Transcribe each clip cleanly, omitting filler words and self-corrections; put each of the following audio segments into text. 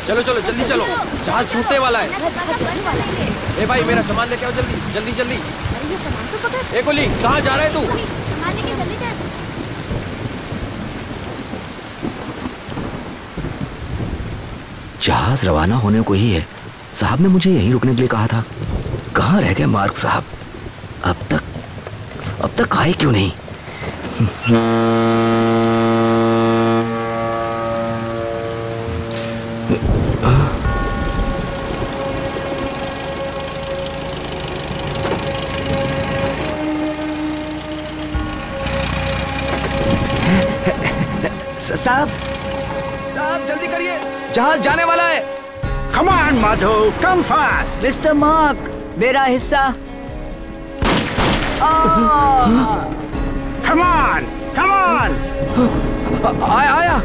चलो चलो जल्दी चलो, जहाज छूटने वाला है। ए भाई मेरा सामान लेके आओ जल्दी जल्दी जल्दी। अरे ये सामान तो पकड़। ए कुली कहाँ जा रहा है तू? सामान लेके जल्दी जा। जहाज रवाना होने को ही है। साहब ने मुझे यहीं रुकने के लिए कहा था। कहाँ रह गए मार्क साहब? अब तक आए क्यों नहीं? साहब जल्दी करिए, जहाज जाने वाला है। Come on, Madhu, come fast. Mister Mark, मेरा हिस्सा। Come on, come on. आया।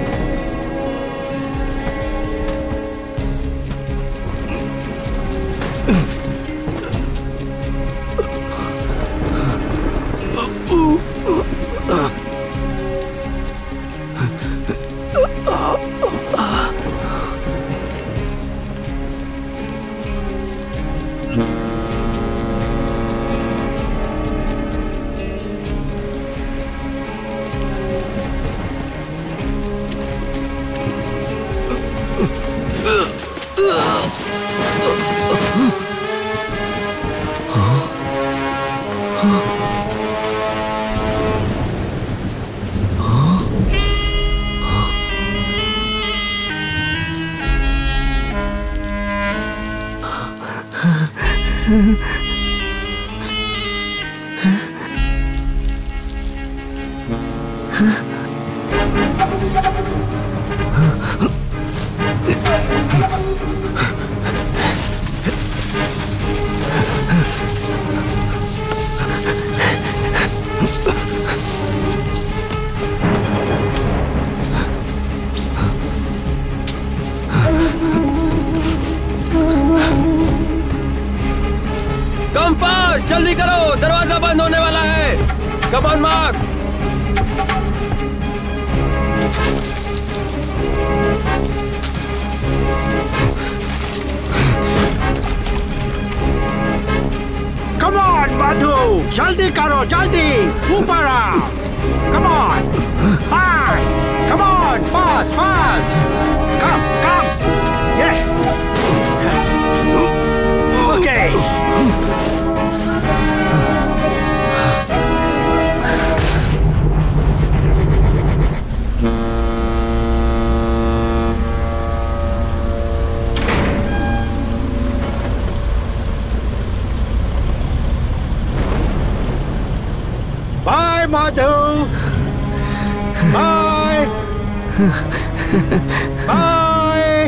जल्दी करो, दरवाजा बंद होने वाला है। Come on Mark. Come on, Madhu, जल्दी करो, जल्दी ऊपर आओ। Come on, fast. Come on, fast, fast. Come, come. Yes. Okay. Bye, Madhu. Bye. Bye.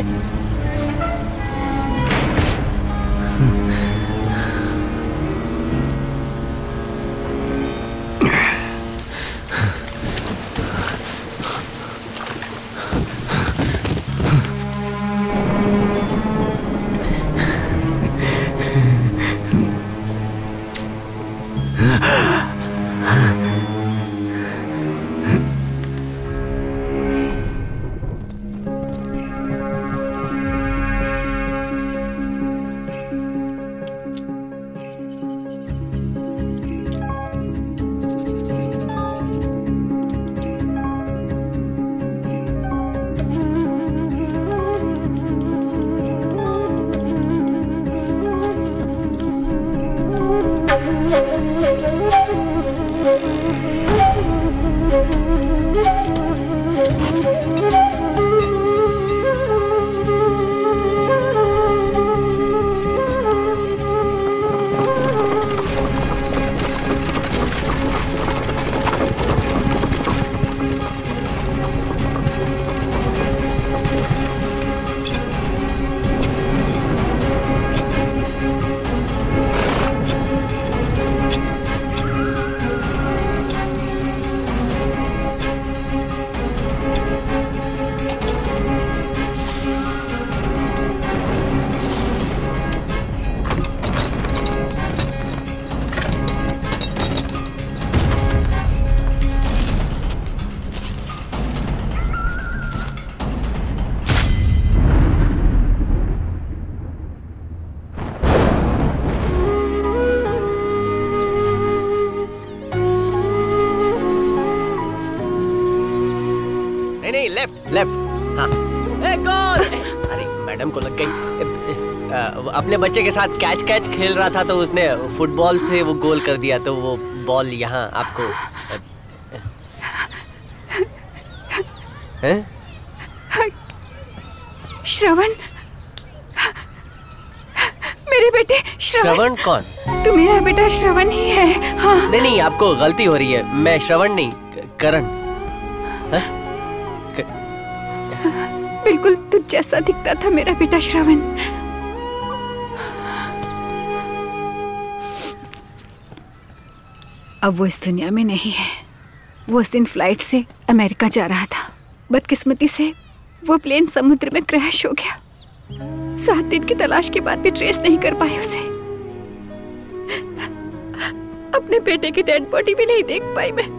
Left. हाँ गोल। अरे मैडम को लग गई। अपने बच्चे के साथ कैच खेल रहा था तो उसने फुटबॉल से वो गोल कर दिया, तो वो बॉल यहाँ आपको है? श्रवण, मेरे बेटे श्रवण कौन? तू मेरा बेटा श्रवण ही है। हाँ। नहीं, आपको गलती हो रही है, मैं श्रवण नहीं, करण। बिल्कुल तुझ जैसा दिखता था मेरा बेटा श्रवण। अब वो इस दुनिया में नहीं है। वो उस दिन फ्लाइट से अमेरिका जा रहा था। बदकिस्मती से वो प्लेन समुद्र में क्रैश हो गया। 7 दिन की तलाश के बाद भी ट्रेस नहीं कर पाए उसे। अपने बेटे की डेड बॉडी भी नहीं देख पाई मैं।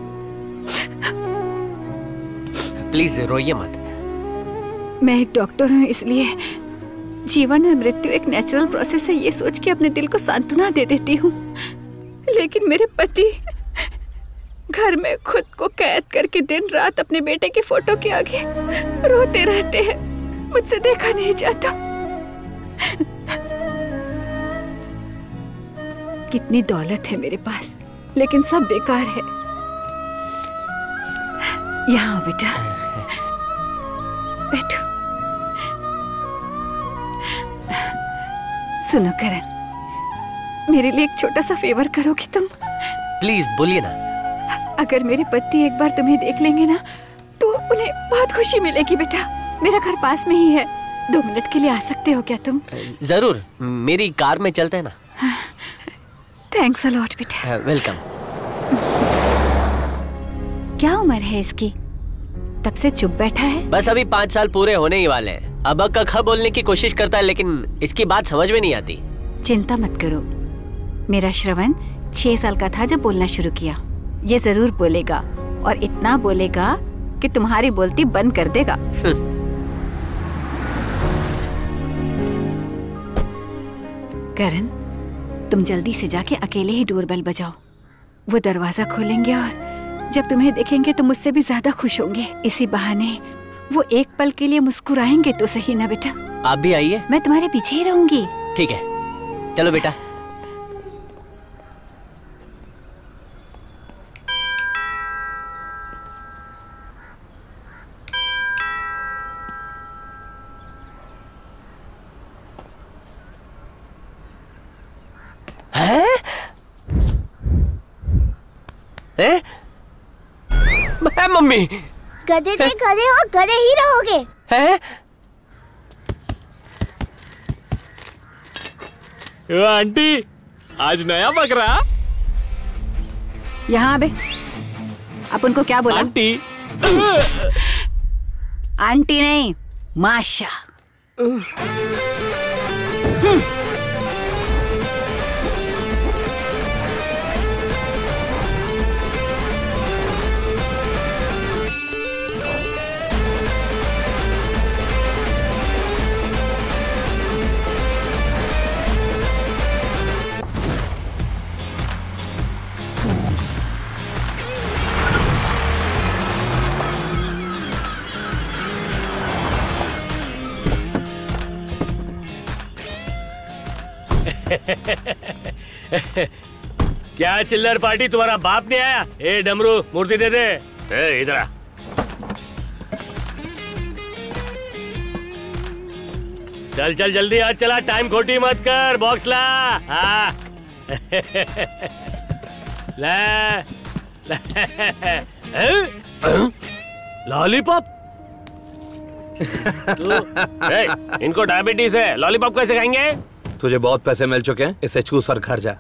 प्लीज रोइए मत। मैं एक डॉक्टर हूँ, इसलिए जीवन और मृत्यु एक नेचुरल प्रोसेस है ये सोच के अपने दिल को सांत्वना दे देती हूँ। लेकिन मेरे पति घर में खुद को कैद करके दिन रात अपने बेटे की फोटो के आगे रोते रहते हैं। मुझसे देखा नहीं जाता। कितनी दौलत है मेरे पास, लेकिन सब बेकार है। यहाँ आओ बेटा, बैठो। सुनो करण, मेरे लिए एक छोटा सा फेवर करोगी तुम? प्लीज बोलिए ना। अगर मेरे पति एक बार तुम्हें देख लेंगे ना तो उन्हें बहुत खुशी मिलेगी बेटा। मेरा घर पास में ही है, 2 मिनट के लिए आ सकते हो क्या तुम? जरूर, मेरी कार में चलते हैं ना। थैंक्स अ लॉट बेटा। वेलकम। क्या उम्र है इसकी? तब से चुप बैठा है। बस अभी 5 साल पूरे होने ही वाले हैं। अब कखा बोलने की कोशिश करता है, लेकिन इसकी बात समझ में नहीं आती। चिंता मत करो, मेरा श्रवण 6 साल का था जब बोलना शुरू किया। ये जरूर बोलेगा, और इतना बोलेगा कि तुम्हारी बोलती बंद कर देगा। करण, तुम जल्दी से जाके अकेले ही डोरबेल बजाओ। वो दरवाजा खोलेंगे और जब तुम्हें देखेंगे तो मुझसे भी ज्यादा खुश होंगे। इसी बहाने वो एक पल के लिए मुस्कुराएंगे तो सही ना बेटा। आप भी आइए। मैं तुम्हारे पीछे ही रहूंगी। ठीक है, चलो बेटा। मम्मी, गधे थे गधे हो, गधे ही रहोगे। हैं? आंटी, आज नया बकरा। यहाँ बे, आप उनको क्या बोला? आंटी। आंटी नहीं, माशा। क्या चिल्लर पार्टी, तुम्हारा बाप नहीं आया? ए डमरू, मूर्ति दे दे। इधर आ। चल चल जल्दी आज, चला, टाइम खोटी मत कर। बॉक्स ला। हाँ। ला। लॉलीपॉप। इनको डायबिटीज है, लॉलीपॉप कैसे खाएंगे? तुझे बहुत पैसे मिल चुके हैं, इसे चूस और घर जा।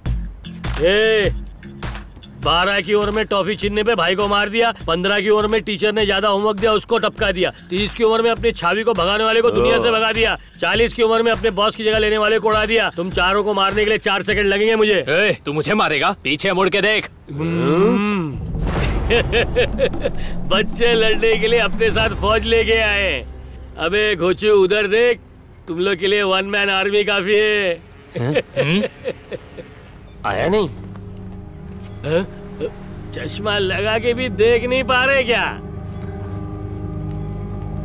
12 की उम्र में टॉफी छीनने पे भाई को मार दिया। 15 की उम्र में टीचर ने ज्यादा होमवर्क दिया, उसको टपका दिया। 30 की उम्र में अपनी छावी को भगाने वाले को दुनिया से भगा दिया। 40 की उम्र में अपने बॉस की जगह लेने वाले को उड़ा दिया। तुम चारों को मारने के लिए 4 सेकंड लगेंगे मुझे। तू मुझे मारेगा? पीछे मुड़ के देख। बच्चे लड़ने के लिए अपने साथ फौज लेके आए। अबे घोचू, उधर देख, तुम लोग के लिए 1 मैन आर्मी काफी है। आया नहीं? चश्मा लगा के भी देख नहीं पा रहे क्या?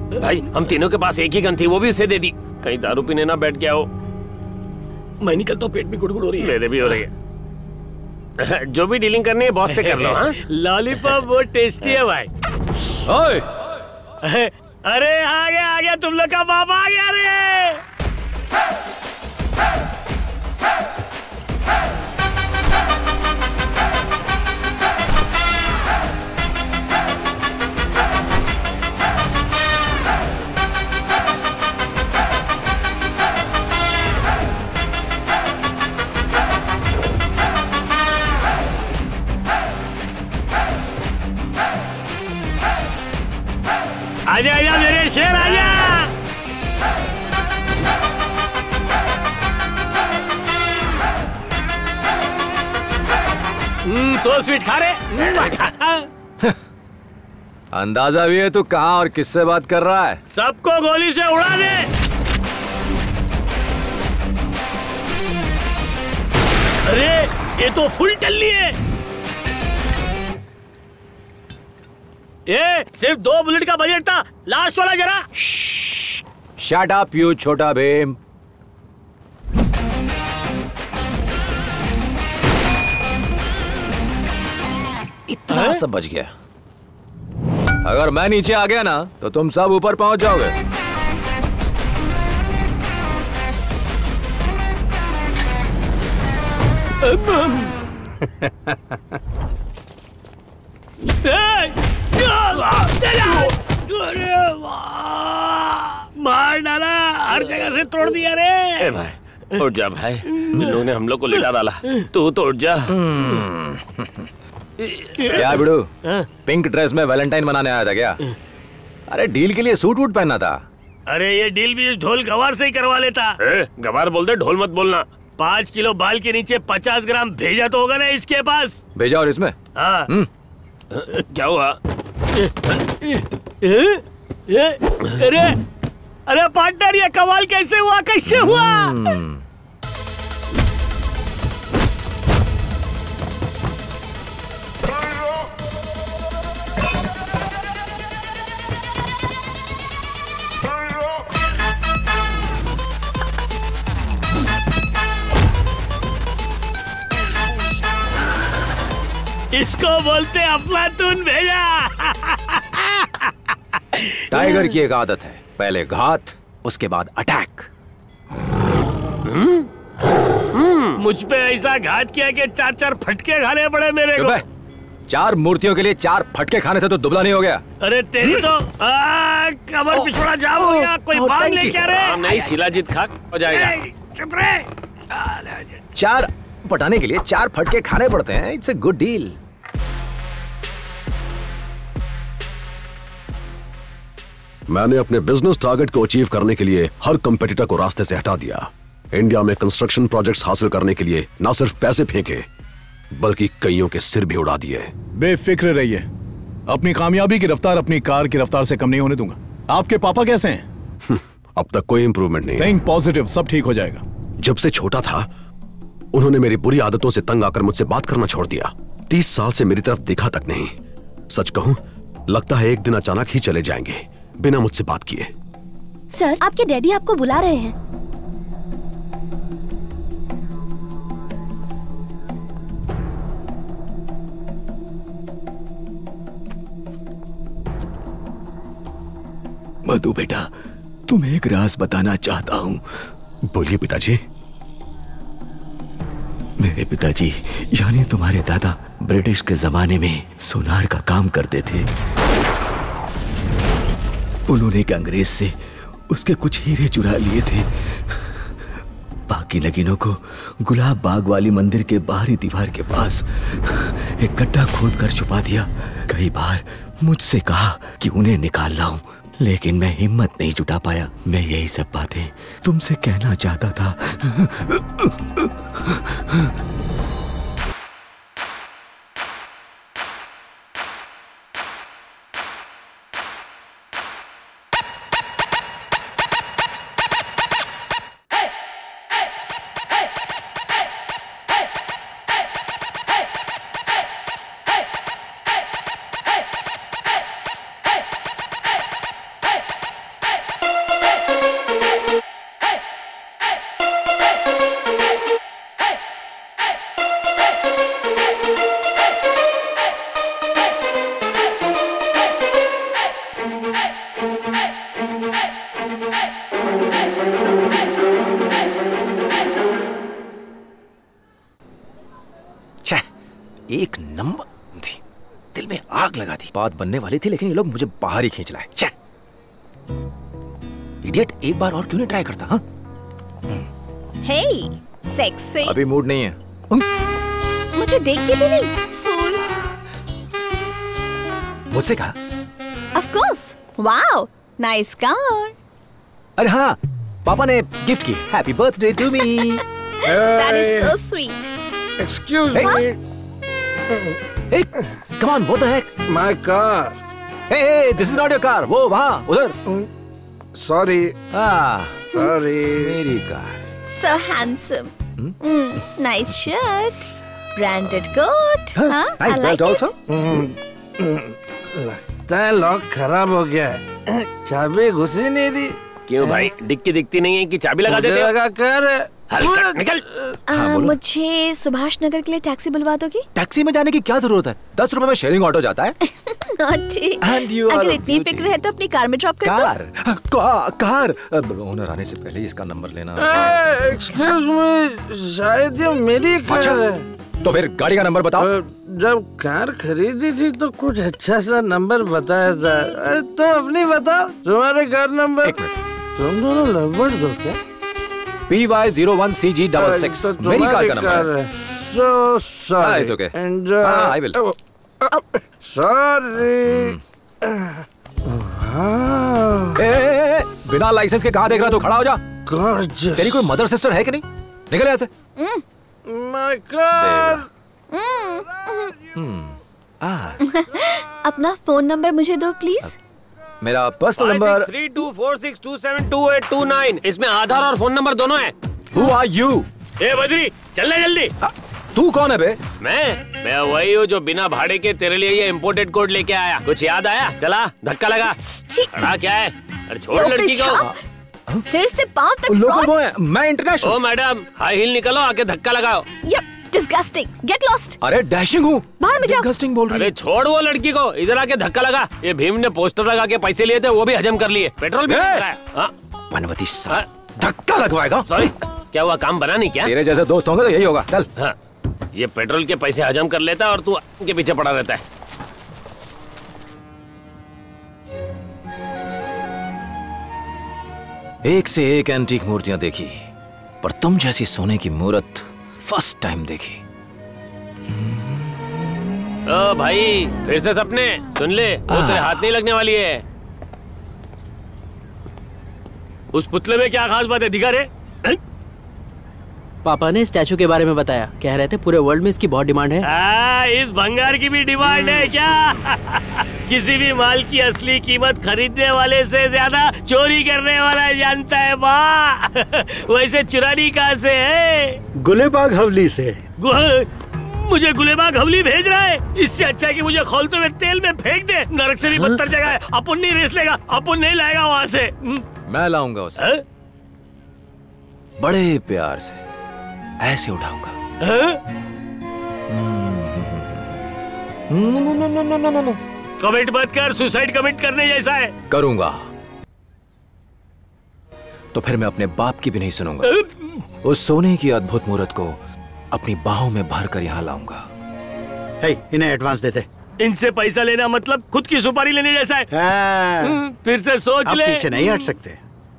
भाई हम तीनों के पास एक ही गन थी, वो भी उसे दे दी। कहीं दारू पीने ना बैठ गया हो। मैं निकलता हूँ, पेट भी गुड़गुड़ हो रही है। मेरे भी हो रही है। जो भी डीलिंग करनी है बॉस से कर लो। हाँ लॉलीपॉप बहुत टेस्टी है भाई। ओए अरे आ गया तुम लोग का बाप आ गया रे। आजा आजा मेरे शेर आजा। सो स्वीट खा रहे। अंदाजा भी है तू कहाँ और किससे बात कर रहा है। सबको गोली से उड़ा दे। अरे ये तो फुल टल्ली है। ये सिर्फ 2 बुलेट का बजट था, लास्ट वाला जरा। शट अप यू छोटा भीम। इतना सब बच गया। अगर मैं नीचे आ गया ना तो तुम सब ऊपर पहुंच जाओगे। मार डाला, हर जगह से तोड़ दिया रे। भाई उठ जा भाई, इन लोगों ने हम लोग को लिटा डाला, तू तो उठ जा। क्या बिड़ू, पिंक ड्रेस में वैलेंटाइन मनाने आया था क्या? अरे डील के लिए सूट वूट पहनना था। अरे ये डील भी इस ढोल गवार से ही करवा लेता। गवार बोलते, ढोल मत बोलना। 5 किलो बाल के नीचे 50 ग्राम भेजा तो होगा ना इसके पास। भेजा और इसमें? हाँ। क्या हुआ? अरे पार्टनर, ये कमाल कैसे हुआ, कैसे हुआ? इसको बोलते अफलातून भेजा। टाइगर की एक आदत है, पहले घात उसके बाद अटैक। मुझ पे ऐसा घात किया कि 4-4 फटके खाने पड़े मेरे को। 4 मूर्तियों के लिए 4 फटके खाने से तो दुबला नहीं हो गया। अरे तेरी तो कमर पिछड़ा जाम हो गया। कोई बात नहीं क्या रे? नहीं, शिलाजीत खा हो जाएगा। चुप रहे। 4 पटाने के लिए 4 फटके खाने पड़ते हैं। It's a good deal. मैंने अपने बिजनेस टारगेट को अचीव करने के लिए हर कंपेटिटर को रास्ते से हटा दिया। इंडिया में कंस्ट्रक्शन प्रोजेक्ट्स हासिल करने के लिए न सिर्फ पैसे फेंके बल्कि कईयों के सिर भी उड़ा दिए। बेफिक्र रहिए, अपनी कामयाबी की रफ्तार अपनी कार की रफ्तार से कम नहीं होने दूंगा। आपके पापा कैसे हैं? अब तक कोई इंप्रूवमेंट नहीं। थिंक पॉजिटिव, सब ठीक हो जाएगा। जब से छोटा था उन्होंने मेरी बुरी आदतों से तंग आकर मुझसे बात करना छोड़ दिया। 30 साल से मेरी तरफ देखा तक नहीं। सच कहूं, लगता है एक दिन अचानक ही चले जाएंगे बिना मुझसे बात किए। सर, आपके डैडी आपको बुला रहे हैं। मधु बेटा, तुम्हें एक राज बताना चाहता हूँ। बोलिए पिताजी। मेरे पिताजी यानी तुम्हारे दादा ब्रिटिश के जमाने में सोनार का काम करते थे। उन्होंने एक अंग्रेज से उसके कुछ हीरे चुरा लिए थे। बाकी नगीनों को गुलाब बाग वाली मंदिर के बाहरी दीवार के पास एक गड्ढा खोद कर छुपा दिया। कई बार मुझसे कहा कि उन्हें निकाल लाऊं, लेकिन मैं हिम्मत नहीं जुटा पाया। मैं यही सब बातें तुमसे कहना चाहता था। में आग लगा दी। बात बनने वाली थी लेकिन ये लोग मुझे बाहर ही खींच लाए। इडियट, एक बार और क्यों नहीं ट्राई करता? हाँ? हे, सेक्सी। अभी मूड नहीं है। मुझे देख के भी नहीं। फूल। मुझसे कहा? Of course. Wow, nice car. अरे हाँ, पापा ने गिफ्ट की। Happy birthday to me. That is so sweet. Excuse me. Hey, come on, what the heck? My car. Hey, this is not your car. वो वहाँ, उधर। Sorry. Sorry. मेरी car. So handsome. Nice shirt. Branded coat. Nice belt also. लगता है lock खराब हो गया है। चाबी घुसी नहीं रही। क्यों भाई, डिक्की दिखती नहीं है कि चाबी लगा देते? लगा कर। निकल। मुझे सुभाष नगर के लिए टैक्सी बुलवा दोगी? टैक्सी में जाने की क्या जरूरत है? 10 रुपए में शेयरिंग ऑटो जाता है। Naughty. And you are अगर इतनी फिक्र है तो अपनी कार में ड्रॉप कर दो। कार। ओनर आने से पहले इसका नंबर लेना। Excuse me, शायद ये मेरी कार है। तो फिर गाड़ी का नंबर बताओ। जब कार खरीदी थी तो कुछ अच्छा सा नंबर बताया था। तो अपनी बताओ, तुम्हारे कार नंबर। तुम दोनों लगभग दो क्या? PY01CG66 मेरी कार का नंबर है। So sorry. It's okay. Enjoy. I will. Sorry. बिना लाइसेंस के कहाँ देख रहा तू? खड़ा हो जा। Gorgeous. तेरी कोई मदर सिस्टर है कि नहीं? निकल यहाँ से। My car. अपना फोन नंबर मुझे दो प्लीज। मेरा पर्सनल नंबर 563246272829। इसमें आधार और फोन नंबर दोनों है। Who are you? ए बद्री, चलना जल्दी। तू कौन है बे? मैं वही हूँ जो बिना भाड़े के तेरे लिए ये इम्पोर्टेड कोड लेके आया। कुछ याद आया? चला, धक्का लगा। खड़ा क्या है? अरे छोड़ लड़की को। सिर से पांव तक लोकल बॉय है, मैं इंटरनेशनल। ओ मैडम, हाई हील निकलो, आके धक्का लगाओ। Disgusting, get lost. अरे डैशिंग हूँ। बाहर में जाओ। डिस्गस्टिंग बोल रही है। अरे छोड़ वो लड़की को, इधर आके धक्का लगा। ये भीम ने पोस्टर लगा के पैसे लिए थे, वो भी हजम कर लिए। पेट्रोल भी बनवती साहब, धक्का लगवाएगा। सॉरी, क्या हुआ? काम बना नहीं क्या? तेरे जैसे दोस्त होंगे तो यही होगा। चल। हाँ, ये पेट्रोल के पैसे हजम कर लेता है और तू के पीछे पड़ा रहता है। एक से एक एंटीक मूर्तियां देखी, पर तुम जैसी सोने की मूर्त फर्स्ट टाइम देखी। ओ भाई, फिर से सपने? सुन ले, वो तेरे हाथ नहीं लगने वाली है। उस पुतले में क्या खास बात है? दिखा रे। पापा ने स्टैचू के बारे में बताया, कह रहे थे पूरे वर्ल्ड में इसकी बहुत डिमांड है। इस भंगार की भी डिमांड है क्या? किसी भी माल की असली कीमत खरीदने वाले से ज्यादा चोरी करने वाला जानता है माँ। वैसे चुरानी कहाँ से है? गुलेबाग हवली से। मुझे गुलेबाग हवली भेज रहा है? इससे अच्छा कि मुझे खौलते हुए तेल में फेंक दे। नरक से भी बदतर जगह है। अपन नहीं रेस लेगा, अपन नहीं लाएगा वहाँ से। मैं लाऊंगा उसे। बड़े प्यार से ऐसे उठाऊंगा। कमेंट मत कर, सुसाइड कमेंट करने जैसा है। करूंगा तो फिर मैं अपने बाप की भी नहीं सुनूंगा। उस सोने की अद्भुत मूर्त को अपनी बाहों में भरकर यहाँ लाऊंगा। इन्हें एडवांस देते। इनसे पैसा लेना मतलब खुद की सुपारी लेने जैसा है। फिर से सोच ले। पीछे नहीं हट सकते।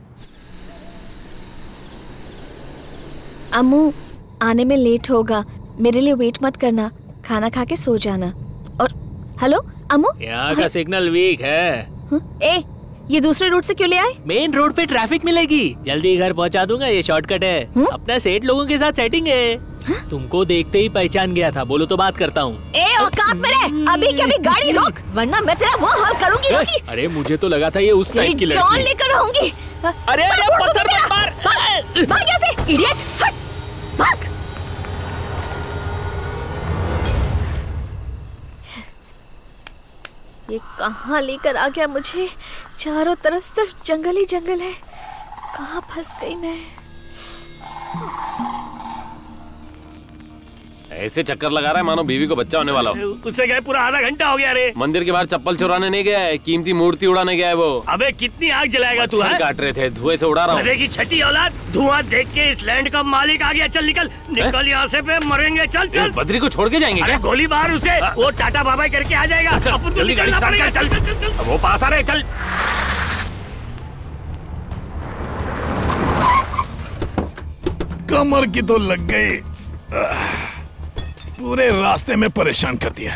अम्मू आने में लेट होगा, मेरे लिए वेट मत करना, खाना खा के सो जाना। और हेलो अम्मू, यहाँ का सिग्नल वीक है। ए, ये दूसरे रूट से क्यों ले आए? मेन रोड पे ट्रैफिक मिलेगी, जल्दी घर पहुंचा दूंगा, ये शॉर्टकट है। अपना सेठ लोगों के साथ सेटिंग है। तुमको देखते ही पहचान गया था, बोलो तो बात करता हूँ। ए औकात में रह, अभी के अभी गाड़ी रोक, वरना मैं तेरा वो हाल करूंगी। अरे मुझे तो लगा था ये उस टाइप की लड़की। जान लेकर रहूंगी। अरे पत्थर मत मार। भाग यहाँ से, इडियट, हट, भाग। ये कहाँ लेकर आ गया मुझे? चारों तरफ सिर्फ जंगल ही जंगल है। कहाँ फंस गई मैं? ऐसे चक्कर लगा रहा है मानो बीवी को बच्चा होने वाला हो। उससे गए पूरा आधा घंटा हो गया रे। मंदिर के बाहर चप्पल चुराने नहीं गया है, कीमती मूर्ति उड़ाने गया है वो। अबे कितनी आग जलाएगा तू? मच्छर काट रहे थे, धुएं से उड़ा रहा हूँ। गधे की छठी औलाद, धुआं देख के इस लैंड का मालिक आ गया। चल निकल निकल यहाँ से, पे मरेंगे। चल चल। बद्री को छोड़ के जाएंगे क्या? गोली मार उसे, वो टाटा बाबा करके आ जाएगा। जल्दी गाड़ी स्टार्ट कर। चल वो पास आ रहे। चल कमर की तो लग गई, पूरे रास्ते में परेशान कर दिया।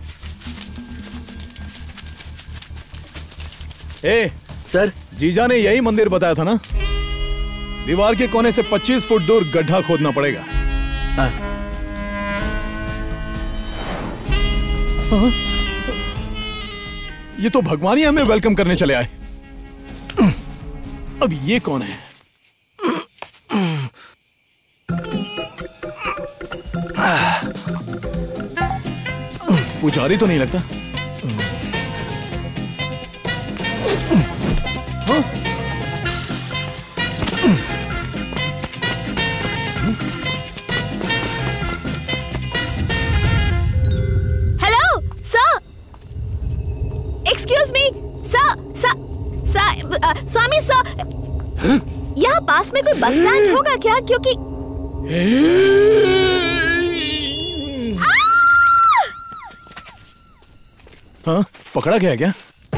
ए सर, जीजा ने यही मंदिर बताया था ना? दीवार के कोने से 25 फुट दूर गड्ढा खोदना पड़ेगा। हाँ? ये तो भगवान ही हमें वेलकम करने चले आए। अब ये कौन है? पुजारी तो नहीं लगता। Hello sir, excuse me sir, Swami sir, यहाँ पास में कोई बस स्टैंड होगा क्या? क्योंकि हाँ, पकड़ा गया क्या?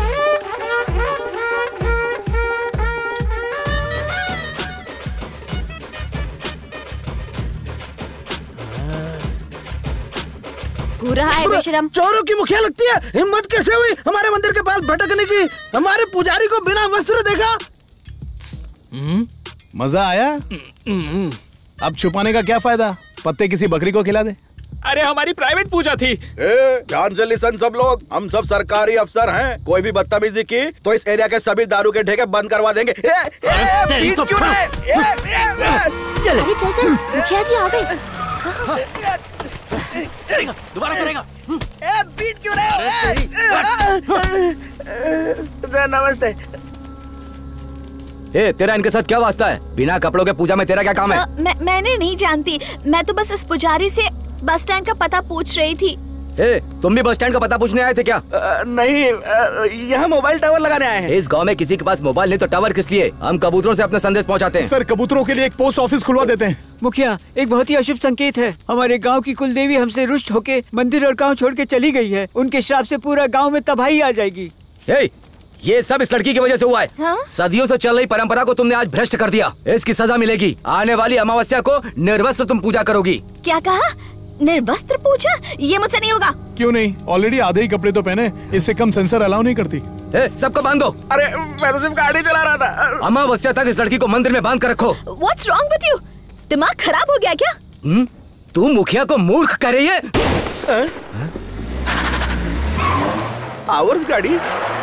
पूरा है बेशरम। चोरों की मुखिया लगती है। हिम्मत कैसे हुई हमारे मंदिर के पास भटकने की? हमारे पुजारी को बिना वस्त्र देखा। मजा आया? अब छुपाने का क्या फायदा? पत्ते किसी बकरी को खिला दे। अरे हमारी प्राइवेट पूजा थी। ध्यान से लिसन सब लोग, हम सब सरकारी अफसर हैं। कोई भी बदतमीजी की तो इस एरिया के सभी दारू के ठेके बंद करवा देंगे। चल चल, मुखिया जी आ गए। दोबारा करेगा। बीट क्यों रहे हो? नमस्ते। तेरा इनके साथ क्या वास्ता है? बिना कपड़ों के पूजा में तेरा क्या काम है? मैंने नहीं जानती, मैं तो बस इस पुजारी से बस स्टैंड का पता पूछ रही थी। तुम भी बस स्टैंड का पता पूछने आए थे क्या? नहीं, यहाँ मोबाइल टावर लगाने आए हैं। इस गांव में किसी के पास मोबाइल नहीं तो टावर किस लिए? हम कबूतरों से अपने संदेश पहुंचाते हैं। सर, कबूतरों के लिए एक पोस्ट ऑफिस खुलवा देते हैं। मुखिया, एक बहुत ही अशुभ संकेत है। हमारे गांव की कुलदेवी हमसे रुष्ट होके मंदिर और गांव छोड़ के चली गई है। उनके श्राप से पूरा गांव में तबाही आ जाएगी। ये सब इस लड़की की वजह से हुआ है। हाँ? सदियों से चल रही परंपरा को तुमने आज भ्रष्ट कर दिया। इसकी सजा मिलेगी। आने वाली अमावस्या को निर्वस्त्र तुम पूजा करोगी। क्या कहा? निर्वस्त्र पूजा? ये मुझसे नहीं होगा। क्यों नहीं? ऑलरेडी आधे ही कपड़े तो पहने, इससे कम सेंसर अलाउ नहीं करती। सबको बांध दो। अरे मैं तो सिर्फ गाड़ी चला रहा था। अमावस्या तक इस लड़की को मंदिर में बांध कर रखो। What's wrong with you? दिमाग खराब हो गया क्या? तू मुखिया को मूर्ख कह रही है? आवर्स गाड़ी?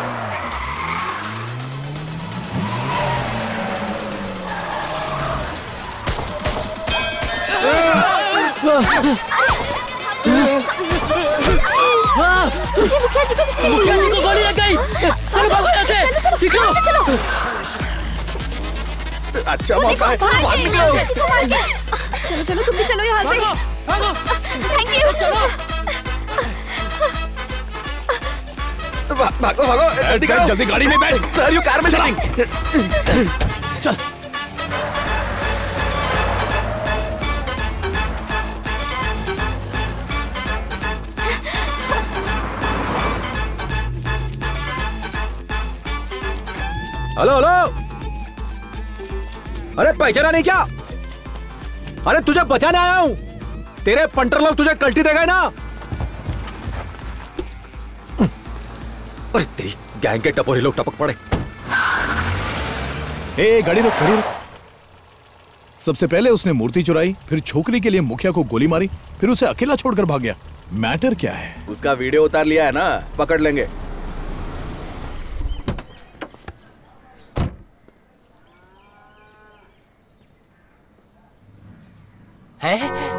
मुखिया जी को गोली लग गई। चलो भागो यहाँ से। ठीक है, चलो। अच्छा मौका है। चलो चलो, तुम भी चलो यहाँ से। Thank you. भागो भागो, जल्दी करो। जल्दी गाड़ी में बैठ। सर, यू कार में चलेंगे। चल। हेलो हेलो, अरे पहचाना नहीं क्या? अरे तुझे बचाने आया हूं। तेरे पंटर लोग तुझे कल्टी देगा ना। अरे तेरी गैंग के टपोरी लोग टपक पड़े। गाड़ी रोक, गाड़ी रोक। सबसे पहले उसने मूर्ति चुराई, फिर छोकरी के लिए मुखिया को गोली मारी, फिर उसे अकेला छोड़कर भाग गया। मैटर क्या है? उसका वीडियो उतार लिया है ना, पकड़ लेंगे। है?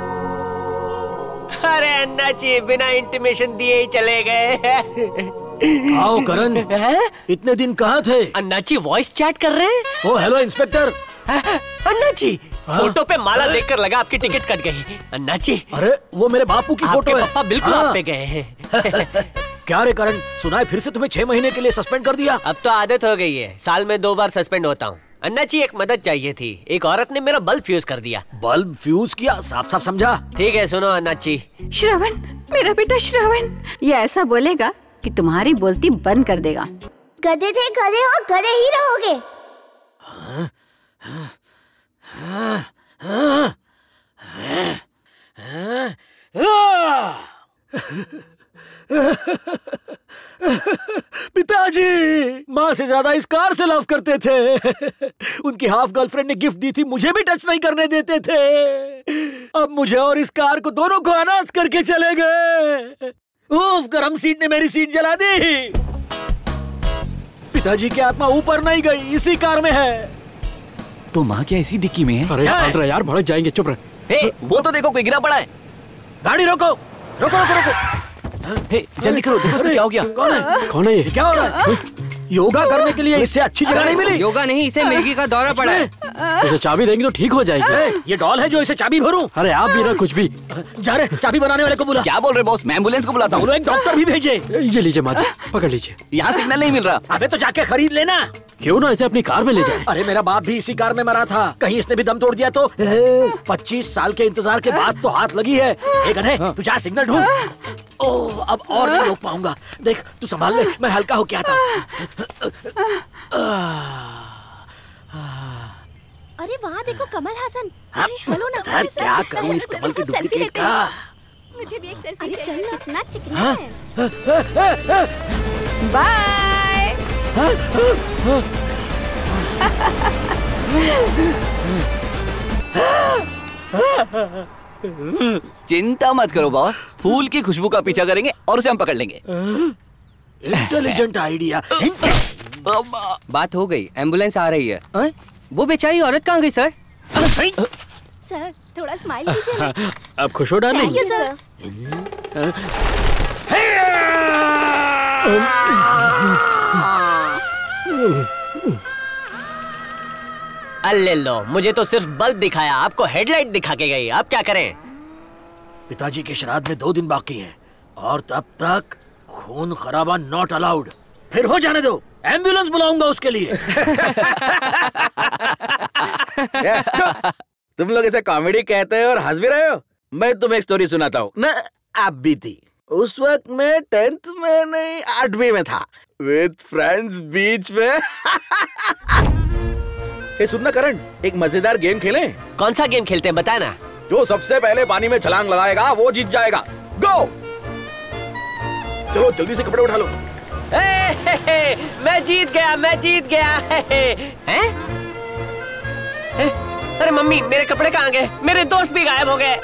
अरे अन्ना जी बिना इंटीमेशन दिए ही चले गए। आओ करण, इतने दिन कहाँ थे? अन्ना जी वॉइस चैट कर रहे हैं। ओ hello inspector. Anna ji photo पे माला देखकर लगा आपकी टिकट कट गई। अन्ना जी, अरे वो मेरे बापू की फोटो है। पापा बिल्कुल आप पे गए हैं। क्या रे करण, सुना है फिर से तुम्हें 6 महीने के लिए सस्पेंड कर दिया? अब तो आदत हो गई है, साल में 2 बार सस्पेंड होता हूँ। अन्ना जी, एक मदद चाहिए थी। एक औरत ने मेरा बल्ब फ्यूज कर दिया। बल्ब फ्यूज किया? साफ साफ समझा। ठीक है, सुनो अन्ना जी। श्रवण, मेरा बेटा श्रवण, ये ऐसा बोलेगा कि तुम्हारी बोलती बंद कर देगा। गधे थे गधे हो, गधे ही रहोगे। पिताजी माँ से ज्यादा इस कार से लव करते थे। उनकी हाफ गर्लफ्रेंड ने गिफ्ट दी थी, मुझे भी टच नहीं करने देते थे। अब मुझे और इस कार को दोनों को अनाथ करके चले गए। उफ, गरम सीट ने मेरी सीट जला दी। पिताजी की आत्मा ऊपर नहीं गई, इसी कार में है। तो माँ क्या इसी डिक्की में है? अरे यार, भड़क जाएंगे, चुप रह। वो तो देखो कोई गिरा पड़ा है। गाड़ी रोको रोको रोको रोको। जल्दी करो, देखो उसको क्या हो गया। कौन है ये? क्या हो रहा है? योगा करने के लिए इससे अच्छी जगह नहीं मिली। योगा नहीं, इसे मिर्गी का दौरा पड़ा है। इसे चाबी देंगे तो ठीक हो जाएगी। ये डॉल है जो इसे चाबी भरूं? अरे आप भी ना कुछ भी। जा रहे चाबी बनाने वाले को बुला। क्या बोल रहे बॉस? मैं एम्बुलेंस को बुलाता हूँ। एक डॉक्टर भी भेजे। ये लीजिए माँ जी, पकड़ लीजिए। यहाँ सिग्नल नहीं मिल रहा। अबे तो जाके खरीद लेना। क्यों ना इसे अपनी कार में ले जाए। अरे मेरा बाप भी इसी कार में मरा था, कहीं इसने भी दम तोड़ दिया तो। 25 साल के इंतजार के बाद तो हाथ लगी है। एक गधे, तू जा सिग्नल ढूंढ। ओह, अब और नहीं रोक पाऊंगा। देख तू संभाल ले, मैं हल्का होके आता हूँ। अरे वहाँ देखो कमल हासन। हाँ, अरे हेलो ना। यार, क्या करूँ इस कमल के डुप्लीकेट का? मुझे भी एक सेल्फी चाहिए। कितना चिकना है। बाय। चिंता मत करो बॉस, फूल की खुशबू का पीछा करेंगे और उसे हम पकड़ लेंगे। Intelligent idea. बात हो गई, एम्बुलेंस आ रही है। वो बेचारी औरत कहाँ गई सर? सर थोड़ा स्माइल कीजिए। अब खुश हो डार्लिंग? Thank you sir. अल्ले लो, मुझे तो सिर्फ बल्ब दिखाया, आपको हेडलाइट दिखा के गई। आप क्या करें? पिताजी के श्राद्ध में 2 दिन बाकी हैं और तब तक खून खराबा नॉट अलाउड। फिर हो जाने दो, एम्बुलेंस बुलाऊंगा उसके लिए। तुम लोग इसे कॉमेडी कहते हो और हंस भी रहे हो। मैं तुम्हें एक स्टोरी सुनाता हूँ ना। आप भी थी उस वक्त, मैं 10th में नहीं 8वीं में था, विद फ्रेंड्स बीच में। ये सुनना करण, एक मजेदार गेम खेलें। कौन सा गेम खेलते हैं बताए ना। जो सबसे पहले पानी में छलांग लगाएगा वो जीत जाएगा। गो, चलो जल्दी से कपड़े उठा लो। मैं जीत गया, मैं जीत गया। हैं? अरे मम्मी, मेरे कपड़े कहाँ गए? मेरे दोस्त भी गायब हो गए।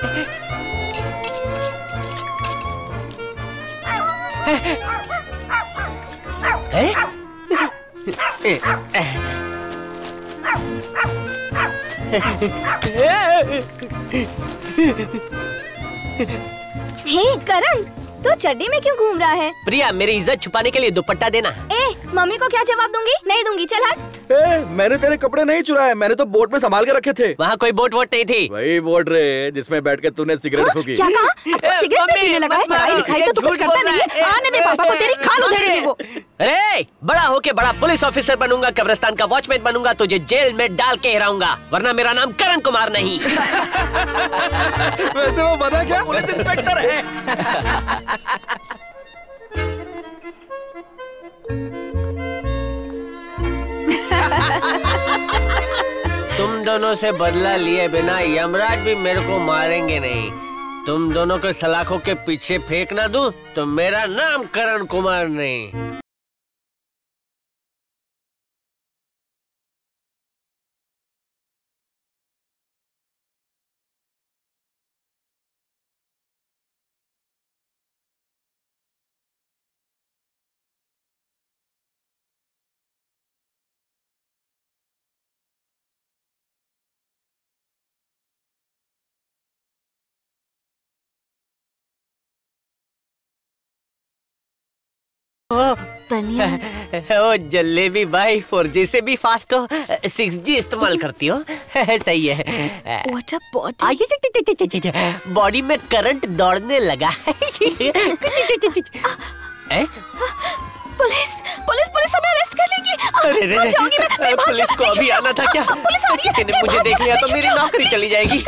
हे करण, तू चड्डी में क्यों घूम रहा है? प्रिया, मेरी इज्जत छुपाने के लिए दुपट्टा देना। मम्मी को क्या जवाब दूंगी? नहीं दूंगी, चल हट। मैंने तेरे कपड़े नहीं चुराए, मैंने तो बोट में संभाल के रखे थे। वहाँ कोई बोट वोट नहीं थी। वही बोट रे जिसमें बैठ के तूने सिगरेट फूकी। क्या कहा? अब तो सिगरेट भी पीने लगा है? पढ़ाई लिखाई तो तू कुछ करता नहीं है। आने दे पापा को, तेरी खाल उधेड़ेगी वो। अरे बड़ा होके बड़ा पुलिस ऑफिसर बनूंगा, कब्रिस्तान का वॉचमैन बनूंगा, तुझे जेल में डाल के हिराऊंगा, वरना मेरा नाम करण कुमार नहीं। वैसे वो बना क्या? पुलिस इंस्पेक्टर है। तुम दोनों से बदला लिए बिना यमराज भी मेरे को मारेंगे नहीं। तुम दोनों को सलाखों के पीछे फेंक ना दूं तो मेरा नाम करण कुमार नहीं। ओ जलेबी भाई 4G से भी फास्ट हो, 6G इस्तेमाल करती हो। सही है। What a body. बॉडी में करंट दौड़ने लगा। पुलिस पुलिस पुलिस हमें अरेस्ट कर लेगी। अरे भाग जाऊंगी मैं, भाग पुलिस जाऊंगी, को अभी छुप आना था जाओ। क्या? पुलिस आ रही है, किसी ने मुझे भाग देख जाओ, लिया तो छुप मेरी जाओ, नौकरी कुछ चली जाएगी।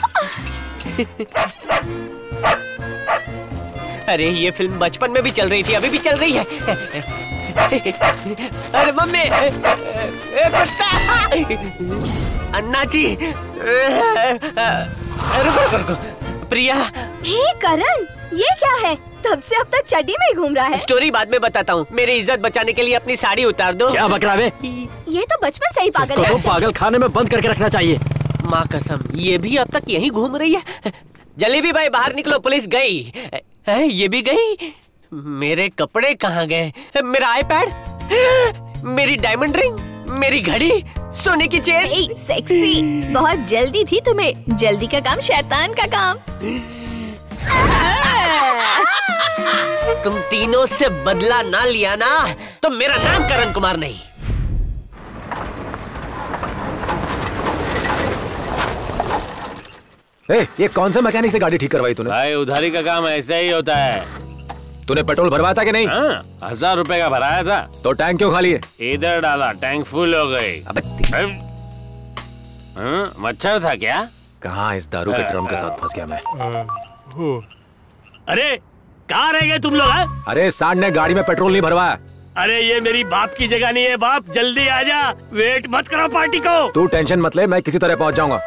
अरे ये फिल्म बचपन में भी चल रही थी, अभी भी चल रही है। अरे मम्मी, कुत्ता, अन्ना जी, रुको, प्रिया। हे करण, ये क्या है? तब से अब तक चड्डी में ही घूम रहा है। स्टोरी बाद में बताता हूँ, मेरी इज्जत बचाने के लिए अपनी साड़ी उतार दो। क्या बक रहा है? ये तो बचपन से ही पागल है। पागल खाने में बंद करके रखना चाहिए। माँ कसम, ये भी अब तक यहीं घूम रही है। जलेबी भाई बाहर निकलो, पुलिस गई। ये भी गई। मेरे कपड़े कहाँ गए? मेरा आईपैड, मेरी डायमंड रिंग, मेरी घड़ी, सोने की चेन। सेक्सी, बहुत जल्दी थी तुम्हें। जल्दी का काम शैतान का काम। तुम तीनों से बदला ना लिया ना तो मेरा नाम करण कुमार नहीं। ये कौन सा मैकेनिक से गाड़ी ठीक करवाई तूने? भाई उधारी का काम ऐसा ही होता है। तूने पेट्रोल भरवाया था कि नहीं? 1000 रुपए का भराया था। तो टैंक क्यों खाली है? इधर डाला, टैंक फुल हो गई। मच्छर था क्या? कहाँ इस दारू के ड्रम के साथ फंस गया मैं। अरे कहाँ रह गए तुम लोग? अरे सांड ने गाड़ी में पेट्रोल नहीं भरवाया। अरे ये मेरी बाप की जगह नहीं है बाप, जल्दी आ जा, वेट मत करो पार्टी को। तू टेंशन मत ले, मैं किसी तरह पहुंच जाऊंगा।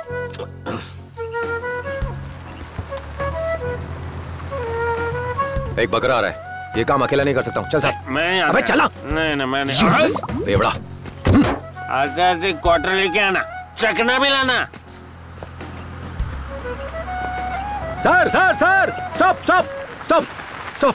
एक बकरा आ रहा है, ये काम अकेला नहीं कर सकता हूँ। चल चल। मैं अबे चला। नहीं मैंने बेवड़ा। आकर क्वार्टर लेके आना, चकना भी लाना। Sir sir sir, stop stop stop stop.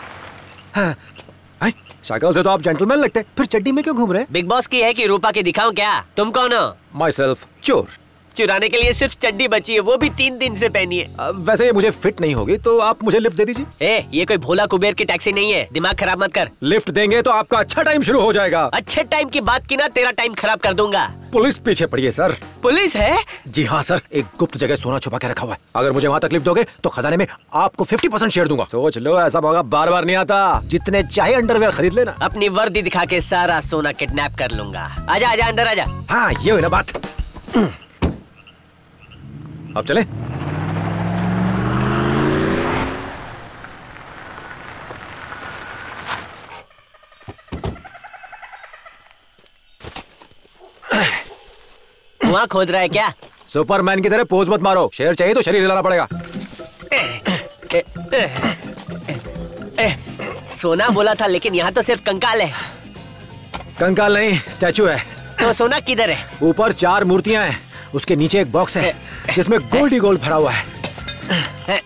शक्ल से तो आप जेंटलमैन लगते, फिर चड्डी में क्यों घूम रहे? बिग बॉस की है कि रूपा के दिखाऊं क्या? तुम कौन हो? माई सेल्फ, चोर। चुराने के लिए सिर्फ चड्डी बची है, वो भी 3 दिन से पहनी है। वैसे ये मुझे फिट नहीं होगी, तो आप मुझे लिफ्ट दे दीजिए। ये कोई भोला कुबेर की टैक्सी नहीं है, दिमाग खराब मत कर। लिफ्ट देंगे तो आपका अच्छा टाइम शुरू हो जाएगा। अच्छे टाइम की बात की ना, तेरा टाइम खराब कर दूंगा। पुलिस पीछे पड़ी है सर। पुलिस है? जी हाँ सर, एक गुप्त जगह सोना छुपा के रखा हुआ है। अगर मुझे वहाँ तक लिफ्ट दोगे तो खजाने में आपको 50% शेयर दूंगा। सोच लो, ऐसा मौका बार बार नहीं आता। जितने चाहे अंडरवेयर खरीद लेना। अपनी वर्दी दिखा के सारा सोना किडनैप कर लूंगा। आजा आजा अंदर आजा। हाँ ये हुई ना बात। अब चले। वहाँ खोद रहा है क्या? सुपरमैन की तरह पोज मत मारो, शेर चाहिए तो शरीर हिलाना पड़ेगा। सोना बोला था, लेकिन यहाँ तो सिर्फ कंकाल है। कंकाल नहीं, स्टैचू है। तो सोना किधर है? ऊपर 4 मूर्तियां हैं, उसके नीचे एक बॉक्स है जिसमें गोल्ड ही गोल्ड भरा हुआ है।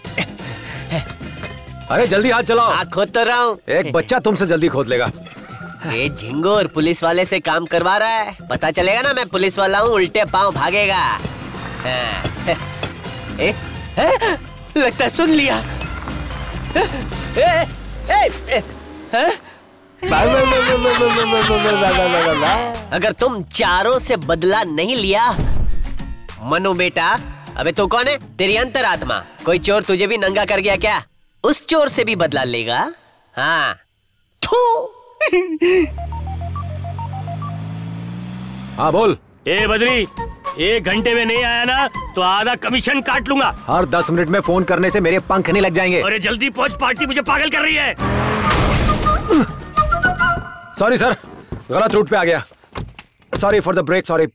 अरे जल्दी हाथ चलाओ। खोद तो रहा हूँ। एक बच्चा तुमसे जल्दी खोद लेगा। ये झिंगोर पुलिस वाले से काम करवा रहा है। पता चलेगा ना मैं पुलिस वाला हूँ, उल्टे पांव भागेगा। लगता है सुन लिया। अगर तुम चारों से बदला नहीं लिया, मनु बेटा। अबे तू कौन है? तेरी अंतरात्मा। कोई चोर तुझे भी नंगा कर गया क्या? उस चोर से भी बदला लेगा? हाँ। हाँ बोल। ए बद्री, 1 घंटे में नहीं आया ना तो आधा कमीशन काट लूंगा। हर 10 मिनट में फोन करने से मेरे पंख नहीं लग जाएंगे। अरे जल्दी पहुंच, पार्टी मुझे पागल कर रही है। सॉरी सर, गलत रूट पे आ गया। Sorry for the brake, sorry.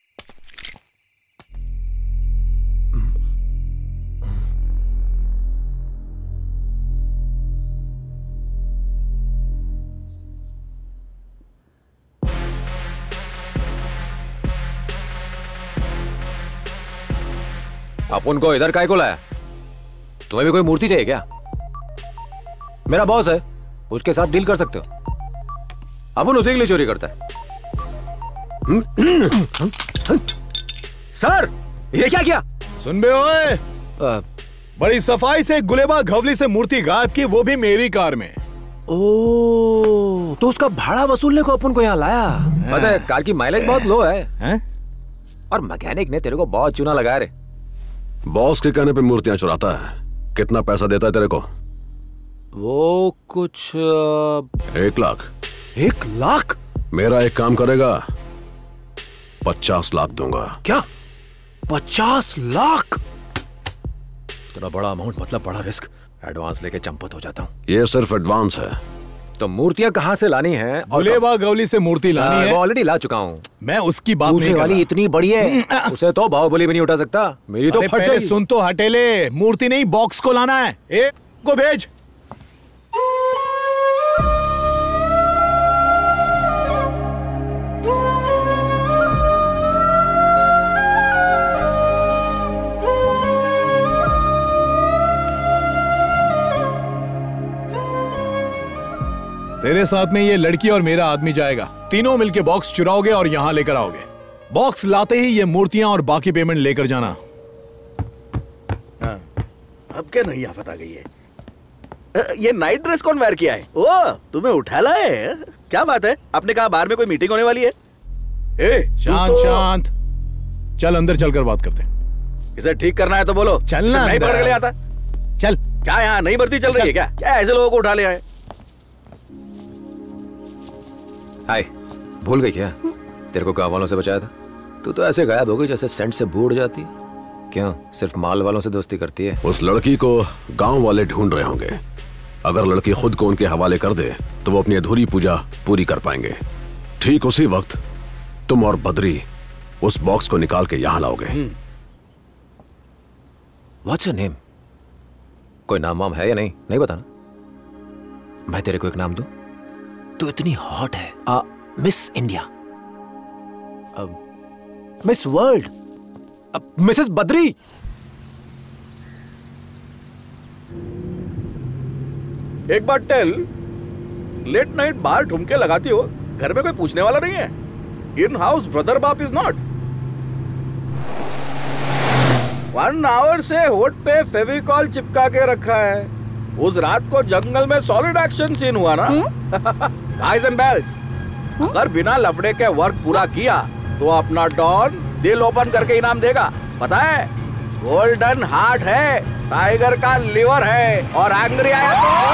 अपन को इधर काय को लाया? तुम्हें भी कोई मूर्ति चाहिए क्या? मेरा बॉस है, उसके साथ डील कर सकते हो। अपन उसी के लिए चोरी करता है। सर ये क्या किया? सुन बे ओए, बड़ी सफाई से गुलेबा घवली से मूर्ति गायब की, वो भी मेरी कार में। ओ, तो उसका भाड़ा वसूलने को अपन को यहाँ लाया। वैसे कार की माइलेज बहुत लो है। और मैकेनिक ने तेरे को बहुत चूना लगाया रे। बॉस के कहने पे मूर्तियां चुराता है। कितना पैसा देता है तेरे को? वो कुछ 1 लाख। 1 लाख? मेरा एक काम करेगा, 50 लाख दूंगा। क्या? 50 लाख? इतना बड़ा अमाउंट मतलब बड़ा रिस्क। एडवांस लेके चंपत हो जाता हूँ। ये सिर्फ एडवांस है। तो मूर्तियां कहाँ से लानी है? गुलेबा गौली से मूर्ति लानी है। वो ऑलरेडी ला चुका हूँ। मैं उसकी बात नहीं कर वाली रहा। इतनी बड़ी है, उसे तो बाहुबली भी नहीं उठा सकता। मेरी तो फट जाएगी। सुन तो हटेले, मूर्ति नहीं बॉक्स को लाना है। एक को भेज। तेरे साथ में ये लड़की और मेरा आदमी जाएगा। तीनों मिलके बॉक्स चुराओगे और यहां लेकर आओगे। बॉक्स लाते ही ये मूर्तियां और बाकी पेमेंट लेकर जाना। हाँ, अब क्या नहीं आफत आ गई है। ये नाइट ड्रेस कौन वेयर किया है? ओ, तुम्हें उठा लाए? क्या बात है? आपने कहा बाहर में कोई मीटिंग होने वाली है? शांत शांत, चल अंदर चलकर बात करते हैं। इसे ठीक करना है तो बोलो। चलना नहीं पकड़ के ले आता। चल। क्या यहाँ नई भर्ती चल रही है क्या? क्या ऐसे लोगों को उठा ले आए? हाय, भूल गई क्या? तेरे को गाँव वालों से बचाया था। तू तो ऐसे गायब हो गई जैसे सेंट से बूढ़ जाती। क्यों, सिर्फ माल वालों से दोस्ती करती है? उस लड़की को गांव वाले ढूंढ रहे होंगे। अगर लड़की खुद को उनके हवाले कर दे तो वो अपनी अधूरी पूजा पूरी कर पाएंगे। ठीक उसी वक्त तुम और बद्री उस बॉक्स को निकाल के यहां लाओगे। What's your name? कोई नाम वाम है या नहीं? नहीं बताना। मैं तेरे को एक नाम दूं? तू इतनी हॉट है। Miss India, miss world, missus Badri. एक बार टेल, लेट नाइट बाहर ठुमके लगाती हो, घर में कोई पूछने वाला नहीं है? इन हाउस ब्रदर बाप इज नॉट। 1 आवर से होठ पे फेविकॉल चिपका के रखा है। उस रात को जंगल में सॉलिड एक्शन सीन हुआ ना। गाइस एंड बेल्स, अगर बिना लफड़े के वर्क पूरा किया तो अपना डॉन दिल ओपन करके इनाम देगा। पता है, गोल्डन हार्ट है, टाइगर का लिवर है, और एंग्री आया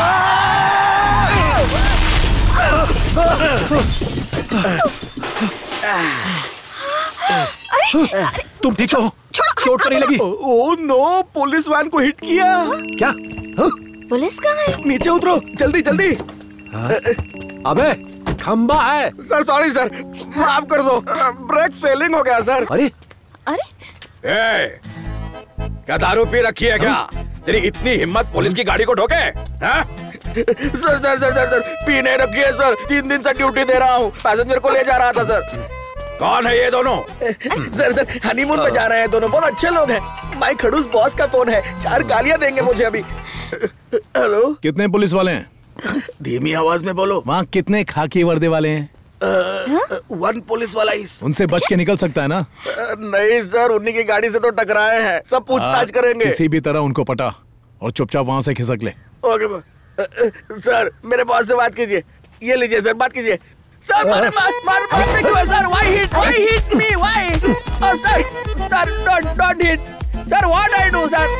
अरे, तुम ठीक हो? चोट तो नहीं लगी? ओह नो, पुलिस वैन को हिट किया। क्या? पुलिस कहाँ है? नीचे उतरो, जल्दी जल्दी। अबे खंबा है। सर सॉरी सर, माफ कर दो, ब्रेक फेलिंग हो गया सर। अरे ए, क्या दारू पी रखी है क्या? तेरी इतनी हिम्मत पुलिस की गाड़ी को ठोके? Sir sir sir sir sir पी नहीं रखी है सर, 3 दिन से ड्यूटी दे रहा हूँ, पैसेंजर को ले जा रहा था सर। कौन है ये दोनों? सर सर हनीमून पे जा रहे हैं दोनों, बहुत अच्छे लोग हैं। माइक खड़ूस बॉस का फोन है, 4 गालियां देंगे मुझे अभी। हेलो, कितने पुलिस वाले हैं? धीमी आवाज में बोलो। वहाँ कितने खाकी वर्दी वाले हैं? 1 पुलिस वाला ही। उनसे बच के निकल सकता है ना? नहीं सर, उन्हीं की गाड़ी से तो टकराए हैं, सब पूछताछ करेंगे। किसी भी तरह उनको पटा और चुपचाप वहाँ से खिसक ले। ओके सर, मेरे बॉस से बात कीजिए। ये लीजिए सर, बात कीजिए। सर मारने क्यों sir? Why hit me? Why? Oh sir, don't hit. Sir, what I do sir?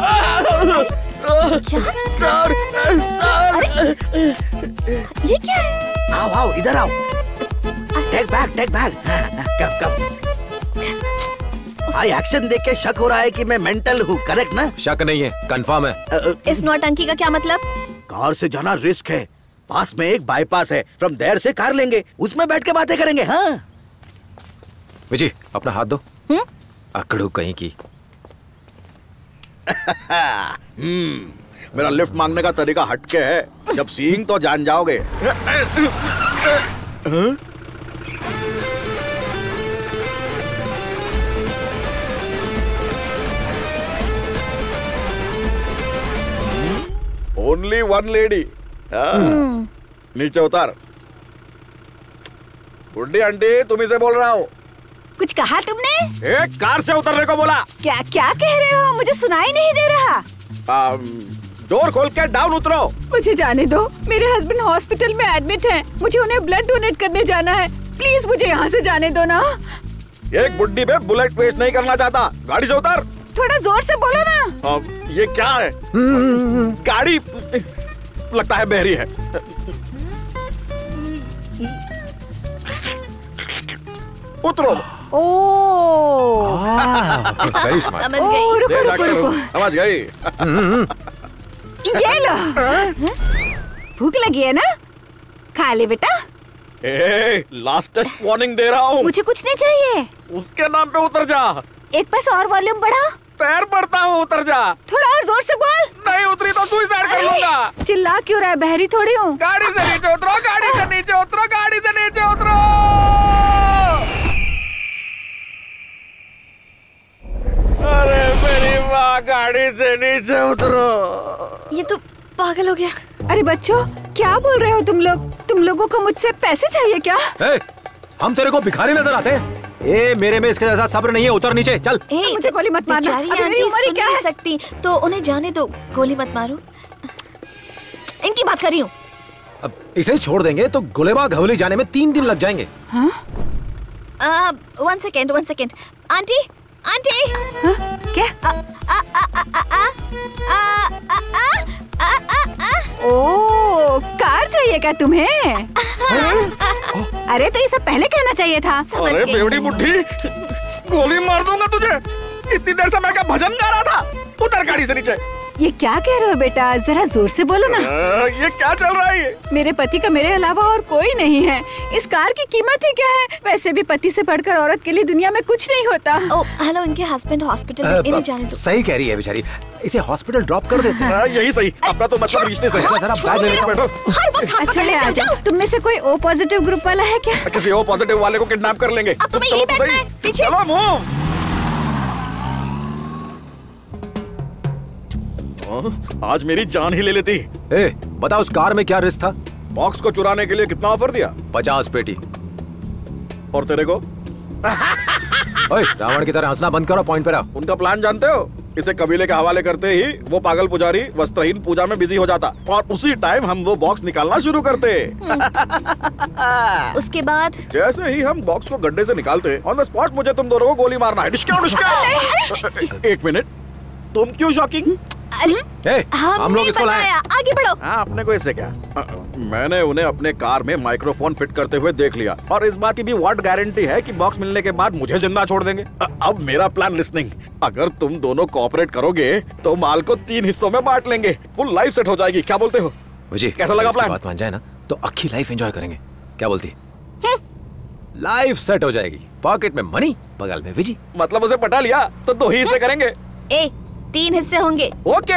Sir ये क्या है? आओ इधर आओ। Take bag. कम। भाई एक्शन देख के शक हो रहा है कि मैं मेंटल हूँ, करेक्ट ना? शक नहीं है, कंफर्म है। इस नौटंकी का क्या मतलब? कार से जाना रिस्क है, पास में एक बाईपास है, फ्रॉम देयर से कार लेंगे, उसमें बैठ के बातें करेंगे। हाँ विजी, अपना हाथ दो। अकड़ू कहीं की। मेरा लिफ्ट मांगने का तरीका हटके है, जब सीइंग तो जान जाओगे। Only 1 lady. नीचे उतार। बुड्ढी आंटी, तुम्ही से बोल रहा हूँ। कुछ कहा तुमने? एक कार से उतरने को बोला। क्या कह रहे हो? मुझे सुनाई नहीं दे रहा। डोर खोल के डाउन उतरो। मुझे जाने दो, मेरे हस्बैंड हॉस्पिटल में एडमिट हैं। मुझे उन्हें ब्लड डोनेट करने जाना है। प्लीज मुझे यहाँ से जाने दो ना। एक बुड्ढी पे बुलेट वेस्ट नहीं करना चाहता। गाड़ी से उतर। थोड़ा जोर से बोलो ना। ये क्या है? गाड़ी लगता है बहरी है। उतरो। समझ गई। समझ गई। ये लो। भूख लगी है ना? खा ले बेटा। लास्ट टेस्ट वार्निंग दे रहा हूँ। मुझे कुछ नहीं चाहिए। उसके नाम पे उतर जा। एक पैसा और वॉल्यूम बढ़ा। पैर पड़ता हूँ, उतर जा। थोड़ा और जोर से बोल। नहीं उतरी तो सुसाइड कर लूंगा। चिल्ला क्यों रहा है? बहरी थोड़ी हूँ। गाड़ी से नीचे उतरो, गाड़ी से नीचे उतरो, गाड़ी से नीचे उतरो। अरे मेरी माँ, गाड़ी से नीचे उतरो। ये तो पागल हो गया। अरे बच्चों, क्या बोल रहे हो तुम लोग? तुम लोगों को मुझसे पैसे चाहिए क्या? हम तेरे को भिखारी नजर आते हैं? मेरे में इसके जैसा सब्र नहीं है। उतर नीचे चल। मुझे गोली मत मारना। बेचारी आंटी सुन नहीं सकती तो उन्हें जाने दो। गोली मत मारो। इनकी बात कर रही हूँ। अब इसे ही छोड़ देंगे तो गुलेबा घवली जाने में 3 दिन लग जाएंगे। One second. Aunty aunty. क्या? ओ, कार चाहिए क्या तुम्हें? अरे तो ये सब पहले कहना चाहिए था। अरे बेवड़ी बुड्ढी, गोली मार दूंगा तुझे। इतनी देर से मैं क्या भजन गा रहा था? उतर गाड़ी से नीचे। ये क्या कह रहे हो बेटा? जरा जोर से बोलो ना। ये क्या चल रहा है? मेरे पति का मेरे अलावा और कोई नहीं है। इस कार की कीमत ही क्या है? वैसे भी पति से बढ़कर औरत के लिए दुनिया में कुछ नहीं होता। ओ हेलो, इनके हस्बैंड हॉस्पिटल में, इन्हें जाने दो। सही कह रही है बेचारी, इसे हॉस्पिटल ड्रॉप कर देते हैं। यही सही। अपना तो मतलब रिश्ते से। जरा बैग लेके बैठो। अच्छा ले आ जाओ। तुम में से कोई ओ पॉजिटिव ग्रुप वाला है क्या? किसी ओ पॉजिटिव वाले को किडनैप कर लेंगे। अब तुम्हें यही बैठना है। पीछे चलो मूव। आज मेरी जान ही ले लेती। बता उस कार में क्या रिस्क था? बॉक्स को चुराने के लिए कितना ऑफर दिया? 50 पेटी। और तेरे को? ओए, रावण की तरह हंसना बंद करो, पॉइंट पे रहो। उनका प्लान जानते हो? इसे कबीले के हवाले करते ही वो पागल पुजारी वस्त्रहीन पूजा में बिजी हो जाता और उसी टाइम हम वो बॉक्स निकालना शुरू करते। उसके बाद जैसे ही हम बॉक्स को गड्ढे से निकालते, ऑन द स्पॉट मुझे तुम दोनों को गोली मारना है। डिस्काउंट। एक मिनट, तुम क्यों शॉकिंग? हम लोग इसको लाए। आगे बढ़ो। अपने को इससे क्या? मैंने उन्हें अपने कार में माइक्रोफोन फिट करते हुए देख लिया और इस बात की भी व्हाट गारंटी है कि बॉक्स मिलने के बाद मुझे जिंदा छोड़ देंगे। अब मेरा प्लान लिसनिंग। अगर तुम दोनों कोऑपरेट करोगे तो माल को 3 हिस्सों में बांट लेंगे। फुल लाइफ सेट हो जाएगी। क्या बोलते हो? कैसा लगा प्लान? बात मान जाए ना तो अक्खी लाइफ एंजॉय करेंगे। क्या बोलती? लाइफ सेट हो जाएगी। पॉकेट में मनी, बगल में विजी। मतलब उसे पटा लिया तो 2 ही हिस्से करेंगे। 3 हिस्से होंगे। ओके।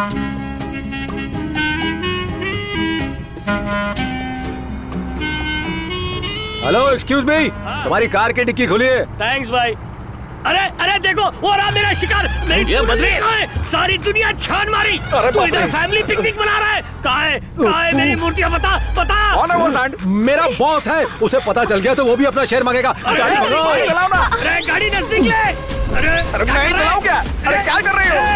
हेलो, एक्सक्यूज मी, तुम्हारी कार की डिक्की खुली है। थैंक्स भाई। अरे देखो, वो रहा मेरा शिकार। मेरी बदले सारी दुनिया छान मारी। तो इधर फैमिली पिकनिक मना रहा है। कहाँ है मेरी मूर्तियाँ? बता। कौन है वो सांड? मेरा बॉस है, उसे पता चल गया तो वो भी अपना शेयर मांगेगा। गाड़ी चलाओ ना। अरे गाड़ी नजदीक ले। अरे मैं ही चलाऊं क्या? अरे क्या कर रहे हो?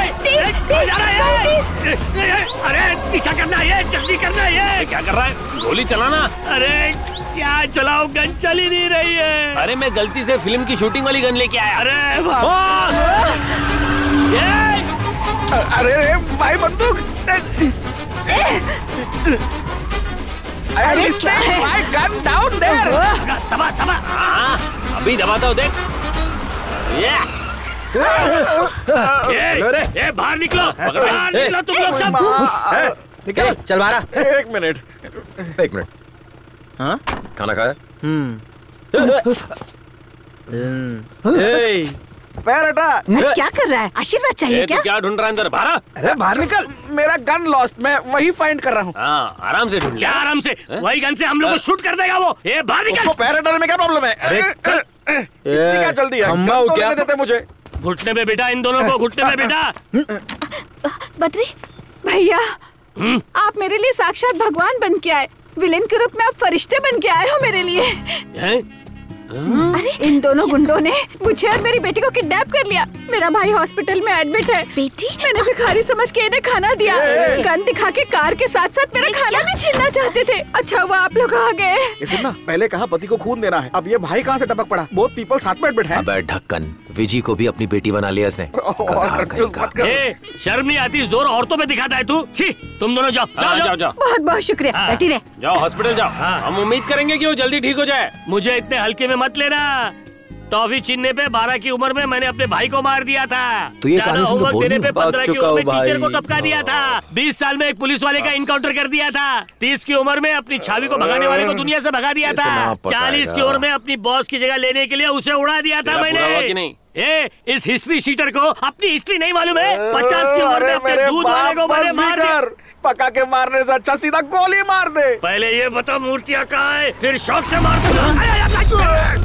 अरे पीछा करना है, जल्दी करना है। क्या कर रहा है? गोली चलाना। अरे क्या चलाओ, गन चल ही नहीं रही है। अरे मैं गलती से फिल्म की शूटिंग वाली गन लेके आया। अरे अरे भाई बंदूक। My gun down there. दबा। अभी दबाता हूँ, देख। ये बाहर निकलो तुम लोग सब। चल बारा। एक मिनट। हाँ? खाना खाया? पैर हटा। क्या कर रहा है? आशीर्वाद चाहिए क्या? क्या ढूंढ रहा है अंदर? बाहर। अरे बाहर निकल। मेरा गन लॉस्ट, मैं वही फाइंड कर रहा हूँ। आराम से ढूंढ। क्या आराम से? वही गन से हम लोग को शूट कर देगा वो। ये बाहर निकल। पैर हटाने में क्या प्रॉब्लम है? अरे क्या जल्दी है? गन तो लेने देते मुझे। घुटने में बेटा, इन दोनों को घुटने में बेटा। बद्री भैया, आप मेरे लिए साक्षात भगवान बन के आए। विलेन के रूप में आप फरिश्ते बन के आए हो मेरे लिए। इन दोनों गुंडों ने मुझे और मेरी बेटी को किडनैप कर लिया। मेरा भाई हॉस्पिटल में एडमिट है। बेटी, मैंने भिखारी समझ के इन्हें खाना दिया। गन दिखा के कार के साथ साथ मेरा खाना भी छीनना चाहते थे। अच्छा हुआ आप लोग आ गए। ये सुनना, पहले कहा पति को खून देना है, अब ये भाई कहाँ से टपक पड़ा? बहुत पीपल साथ में एडमिट है। अबे ढक्कन, विजी को भी अपनी बेटी बना लिया इसने। शर्म नहीं आती? जोर औरतों में दिखाता है तू। तुम दोनों जाओ जाओ जाओ। बहुत बहुत शुक्रिया। बैठी रहे। जाओ हॉस्पिटल जाओ। हम उम्मीद करेंगे कि वो जल्दी ठीक हो जाए। मुझे इतने हल्के में मत लेना। टॉफी छीनने पे 12 की उम्र में मैंने अपने भाई को मार दिया था। तो ये कहानी सुन के बोल देने पे 15 की उम्र में टीचर को टपका दिया था। 20 साल में एक पुलिस वाले का इनकाउंटर कर दिया था। 30 की उम्र में अपनी छावी को भगाने वाले को दुनिया से भगा दिया था। 40 की उम्र में अपनी बॉस की जगह लेने के लिए उसे उड़ा दिया था मैंने। इस हिस्ट्री शीटर को अपनी हिस्ट्री नहीं मालूम है। 50 की उम्र में अपने दूध वाले को मैंने मार दिया। पका के मारने से अच्छा सीधा गोली मार दे। पहले ये बता मूर्तियाँ कहाँ है, फिर शौक से मार दूंगा।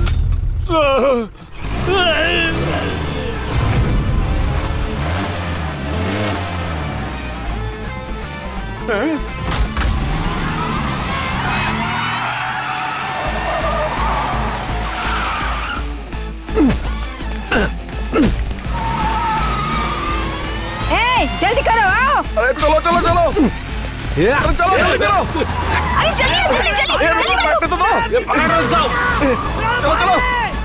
जल्दी करो, आओ। अरे चलो चलो चलो, अरे चलो जल्दी करो। अरे जल्दी जल्दी जल्दी जल्दी बैठने तो दो। ये पकड़ो उसको। चलो चलो।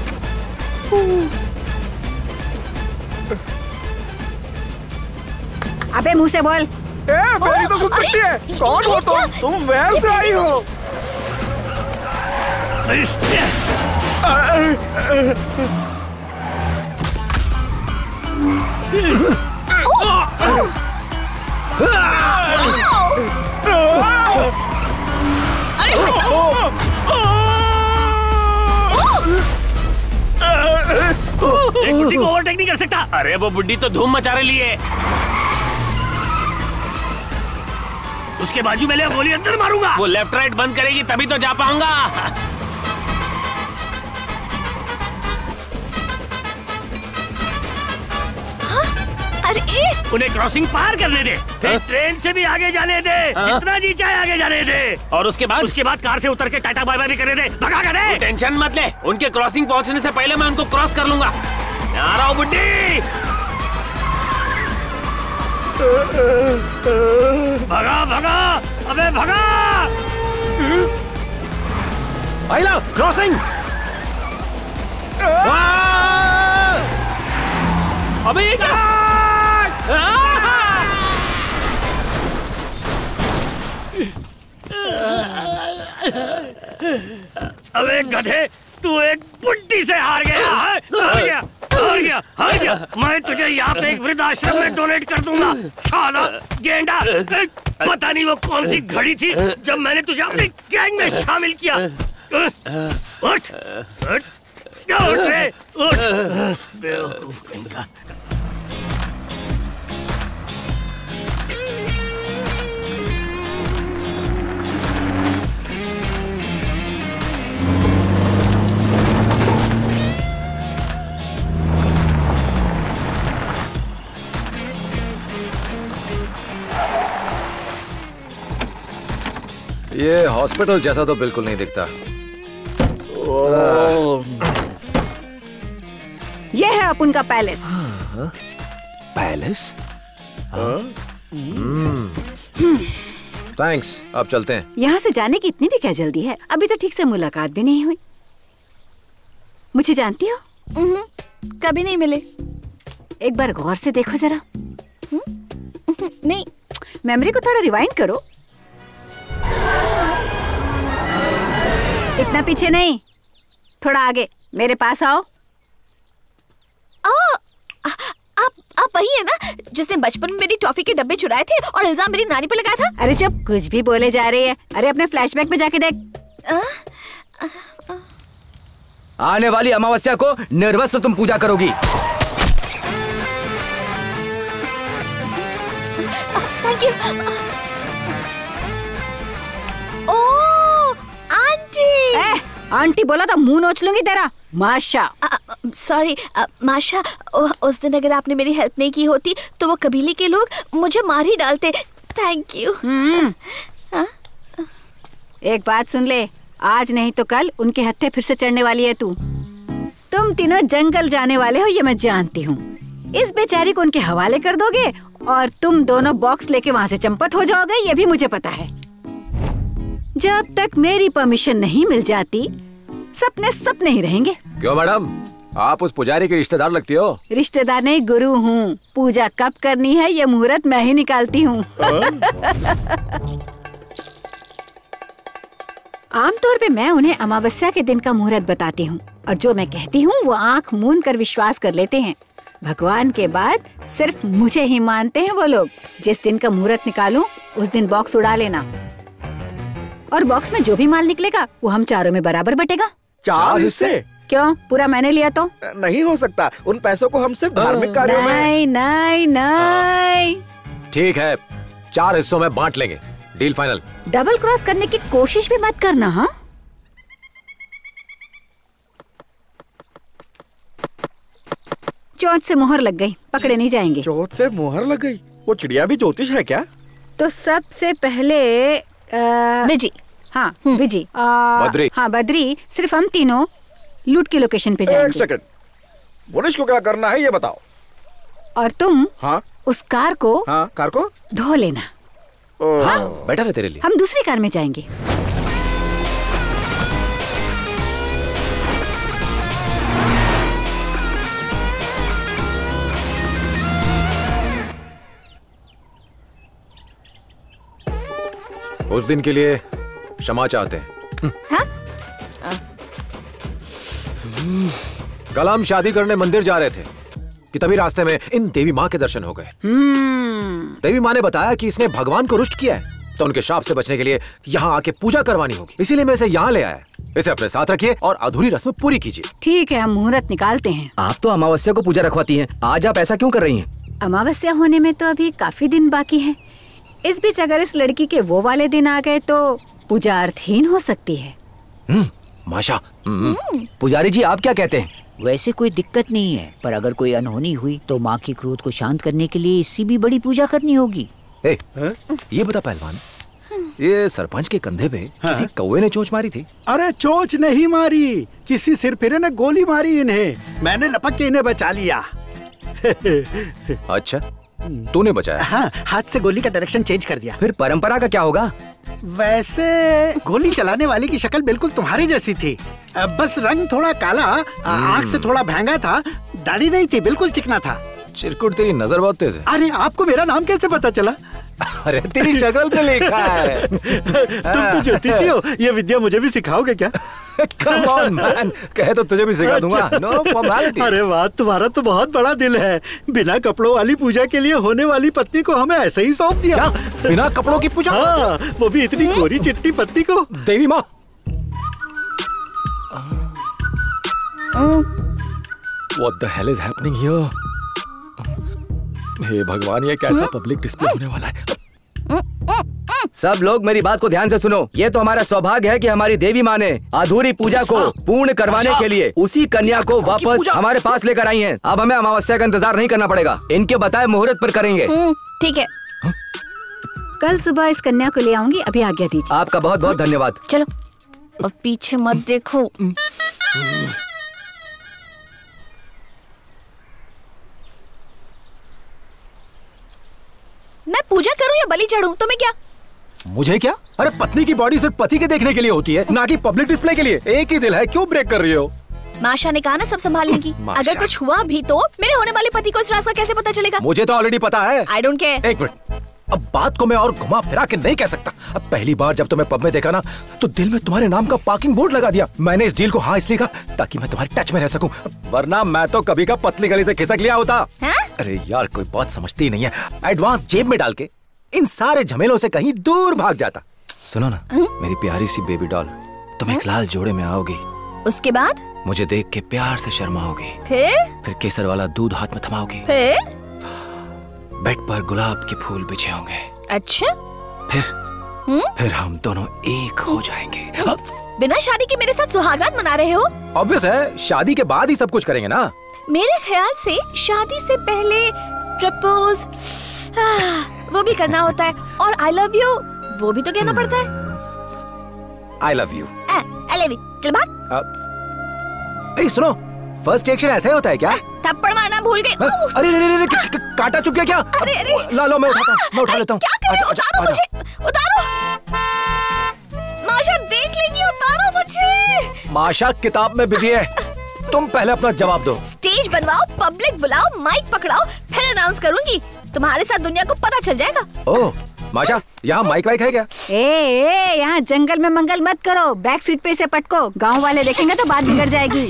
अबे मुंह से बोल। मेरी तो सुन सकती है। कौन हो तुम वैल से आई हो? एक बुड्ढी को ओवरटेक नहीं कर सकता। अरे वो बुड्ढी तो धूम मचा रही है। उसके बाजू में ले गोली अंदर मारूंगा। वो लेफ्ट राइट बंद करेगी तभी तो जा पाऊंगा। अरे उन्हें क्रॉसिंग पार करने दे, फिर ट्रेन से भी आगे जाने दे, जितना जी चाहे आगे जाने दे। और उसके बाद कार से उतर के टाटा बाय बाय भी करने दे। भगा कर दे। टेंशन मत ले, उनके क्रॉसिंग पहुंचने से पहले मैं उनको क्रॉस कर लूंगा। आ रहा हूँ बुड्ढी। भगा भगा, अबे भगा। आइला क्रॉसिंग। अबे अबे गधे, तू एक बुड्ढी से हार गया। हार गया हार गया हार गया। मैं तुझे यहाँ पे एक वृद्धाश्रम में डोनेट कर दूंगा। साला गेंडा, पता नहीं वो कौन सी घड़ी थी जब मैंने तुझे अपने गैंग में शामिल किया। उठ उठ उठ रे उठ। बेवकूफ कहीं का। ये हॉस्पिटल जैसा तो बिल्कुल नहीं दिखता। ये है अपन का पैलेस। पैलेस? थैंक्स, अब चलते हैं। यहाँ से जाने की इतनी भी क्या जल्दी है? अभी तो ठीक से मुलाकात भी नहीं हुई। मुझे जानती हो? कभी नहीं मिले। एक बार गौर से देखो जरा। नहीं, मेमोरी को थोड़ा रिवाइंड करो। इतना पीछे नहीं, थोड़ा आगे मेरे पास आओ। आप वही है ना जिसने बचपन में मेरी टॉफी के डब्बे चुराए थे और इल्जाम मेरी नानी पे लगाया था? अरे चुप, कुछ भी बोले जा रही है। अरे अपने फ्लैशबैक में जाके देख। आने वाली अमावस्या को निर्वस्त्र से तुम पूजा करोगी। Thank you. ओह, आंटी। आंटी बोला तो मुंह नोच लूंगी तेरा। माशा। सॉरी माशा, उस दिन अगर आपने मेरी हेल्प नहीं की होती तो वो कबीले के लोग मुझे मार ही डालते। Thank you. एक बात सुन ले, आज नहीं तो कल उनके हत्थे फिर से चढ़ने वाली है तू। तुम तीनों जंगल जाने वाले हो ये मैं जानती हूँ। इस बेचारी को उनके हवाले कर दोगे और तुम दोनों बॉक्स लेके वहाँ से चंपत हो जाओगे, ये भी मुझे पता है। जब तक मेरी परमिशन नहीं मिल जाती सपने सपने ही रहेंगे। क्यों मैडम, आप उस पुजारी की रिश्तेदार लगती हो। रिश्तेदार नहीं, गुरु हूँ। पूजा कब करनी है ये मुहूर्त मैं ही निकालती हूँ। आमतौर पे मैं उन्हें अमावस्या के दिन का मुहूर्त बताती हूँ और जो मैं कहती हूँ वो आंख मूंद कर विश्वास कर लेते हैं। भगवान के बाद सिर्फ मुझे ही मानते हैं वो लोग। जिस दिन का मुहूर्त निकालूं उस दिन बॉक्स उड़ा लेना और बॉक्स में जो भी माल निकलेगा वो हम चारों में बराबर बटेगा। 4 हिस्से? क्यों, पूरा मैंने लिया तो? नहीं हो सकता, उन पैसों को हम सिर्फ धार्मिक कार्यों में। नहीं नहीं नहीं। ठीक है, 4 हिस्सों में बांट लेंगे। Deal final. डबल क्रॉस करने की कोशिश भी मत करना। हाँ, चोट से मोहर लग गई, पकड़े नहीं जाएंगे। चोट से मोहर लग गई? वो चिड़िया भी ज्योतिष है क्या? तो सबसे पहले विजी। हाँ विजी। बद्री। हाँ बद्री। सिर्फ हम तीनों लूट की लोकेशन पे जाएंगे। 1 सेकंड, पुलिस को क्या करना है ये बताओ। और तुम हाँ उस कार को धो लेना। हाँ बेटर है तेरे लिए। हम दूसरी कार में जाएंगे। उस दिन के लिए क्षमा चाहते हैं। हाँ? कल हम शादी करने मंदिर जा रहे थे कि तभी रास्ते में इन देवी माँ के दर्शन हो गए। देवी माँ ने बताया कि इसने भगवान को रुष्ट किया है तो उनके शाप से बचने के लिए यहाँ आके पूजा करवानी होगी, इसीलिए मैं इसे यहाँ ले आया। इसे अपने साथ रखिए और अधूरी रस्म पूरी कीजिए। ठीक है, हम मुहूर्त निकालते हैं। आप तो अमावस्या को पूजा रखवाती हैं, आज आप ऐसा क्यों कर रही हैं? अमावस्या होने में तो अभी काफी दिन बाकी है। इस बीच अगर इस लड़की के वो वाले दिन आ गए तो पूजा अर्थहीन हो सकती है। माशा। पुजारी जी आप क्या कहते हैं? वैसे कोई दिक्कत नहीं है, पर अगर कोई अनहोनी हुई तो माँ की क्रोध को शांत करने के लिए इससे भी बड़ी पूजा करनी होगी। ये बता पहलवान, ये सरपंच के कंधे पे किसी कौवे ने चोंच मारी थी? अरे चोंच नहीं मारी, किसी सिरफिरे ने गोली मारी इन्हें। मैंने लपक के इन्हें बचा लिया। अच्छा, तूने बचाया? हाँ, हाथ से गोली का डायरेक्शन चेंज कर दिया। फिर परंपरा का क्या होगा? वैसे गोली चलाने वाले की शक्ल बिल्कुल तुम्हारी जैसी थी, बस रंग थोड़ा काला, आँख से थोड़ा महंगा था, दाढ़ी नहीं थी, बिल्कुल चिकना था। चिरकुट, तेरी नजर बहुत तेज है। अरे आपको मेरा नाम कैसे पता चला? अरे तेरी शक्ल पे लिखा है। तुम तो ज्योतिषी हो, ये विद्या मुझे भी सिखाओगे क्या? Come on, man. कहे तो तुझे भी सिखा दूंगा। No formality. अरे वाह, तुम्हारा तो बहुत बड़ा दिल है। बिना कपड़ों वाली पूजा के लिए होने वाली पत्नी को हमें ऐसे ही सौंप दिया। क्या? बिना कपड़ों की पूजा? हाँ, वो भी इतनी गोरी चिट्टी पत्नी को। देवी माँ। What the hell is happening here? हे भगवान, ये कैसा पब्लिक डिस्प्ले होने वाला है? सब लोग मेरी बात को ध्यान से सुनो। ये तो हमारा सौभाग्य है कि हमारी देवी माँ ने अधूरी पूजा को पूर्ण करवाने के लिए उसी कन्या को वापस हमारे पास लेकर आई हैं। अब हमें अमावस्या का इंतजार नहीं करना पड़ेगा, इनके बताए मुहूर्त पर करेंगे। ठीक है। कल सुबह इस कन्या को ले आऊंगी, अभी आज्ञा दीजिए। आपका बहुत बहुत धन्यवाद। चलो, अब पीछे मत देखो। मैं पूजा करूं या बलि चढ़ूं, तुम्हें क्या? मुझे क्या? अरे पत्नी की बॉडी सिर्फ पति के देखने के लिए होती है, ना कि पब्लिक डिस्प्ले के लिए। एक ही दिल है, क्यों ब्रेक कर रही हो? माशा ने कहा ना सब संभालने की। अगर कुछ हुआ भी तो मेरे होने वाले पति को इस राज का कैसे पता चलेगा? मुझे तो ऑलरेडी पता है। I don't care. एक मिनट, अब बात को मैं और घुमा फिरा के नहीं कह सकता। अब पहली बार जब तुम्हें पब में देखा ना तो दिल में तुम्हारे नाम का पार्किंग बोर्ड लगा दिया। मैंने इस डील को हाँ इसलिए कहा ताकि मैं तुम्हारे टच में रह सकूं, वरना मैं तो कभी का पतली गली से खिसक लिया होता। अरे यार, कोई बात समझती ही नहीं है। एडवांस जेब में डाल के इन सारे झमेलों से कहीं दूर भाग जाता। सुनो ना मेरी प्यारी सी बेबी डॉल, तुम एक लाल जोड़े में आओगी, उसके बाद मुझे देख के प्यार से शर्माओगी, फिर केसर वाला दूध हाथ में थमाओगी, फिर बेड पर गुलाब के फूल बिछे होंगे। अच्छा, फिर हम दोनों एक हो जाएंगे। बिना शादी के मेरे साथ सुहागरात मना रहे हो? ऑब्वियस है, शादी के बाद ही सब कुछ करेंगे ना। मेरे ख्याल से शादी से पहले प्रपोज वो भी करना होता है, और आई लव यू वो भी तो कहना पड़ता है। I love you. I love you. चल भाग। सुनो, फर्स्ट रिएक्शन ऐसा ही होता है क्या? थप्पड़ मारना भूल गई। अरे अरे काटा चुप गया क्या? अरे लो मैं उठा लेता हूँ। क्या कर रहे हो? उतारो मुझे, उतारो। माशा देख लेगी, उतारो मुझे। माशा किताब में बिजी है, तुम पहले अपना जवाब दो। स्टेज बनवाओ, पब्लिक बुलाओ, माइक पकड़ाओ, फिर अनाउंस करूंगी। तुम्हारे साथ दुनिया को पता चल जाएगा। ओह माशा, यहाँ माइक वाइक है क्या? यहाँ जंगल में मंगल मत करो, बैक सीट पे इसे पटको, गाँव वाले देखेंगे तो बात बिगड़ जाएगी।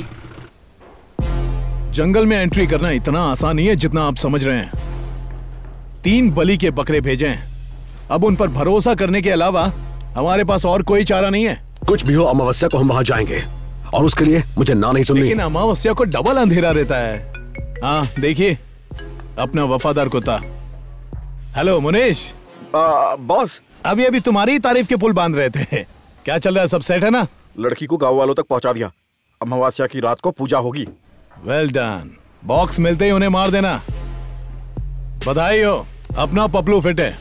जंगल में एंट्री करना इतना आसान नहीं है जितना आप समझ रहे हैं। 3 बलि के बकरे भेजे हैं, अब उन पर भरोसा करने के अलावा हमारे पास और कोई चारा नहीं है। कुछ भी हो, अमावस्या को हम वहां जाएंगे और उसके लिए मुझे ना नहीं सुननी। लेकिन अमावस्या को डबल अंधेरा रहता है। हाँ देखिए, अपना वफादार कुत्ता। हेलो मुनीश। बॉस, अभी तुम्हारी ही तारीफ के पुल बांध रहे थे। क्या चल रहा है, सब सेट है ना? लड़की को गांव वालों तक पहुंचा दिया, अमावस्या की रात को पूजा होगी। Well done. बॉक्स मिलते ही उन्हें मार देना। बधाई हो, अपना पपलू फिट है।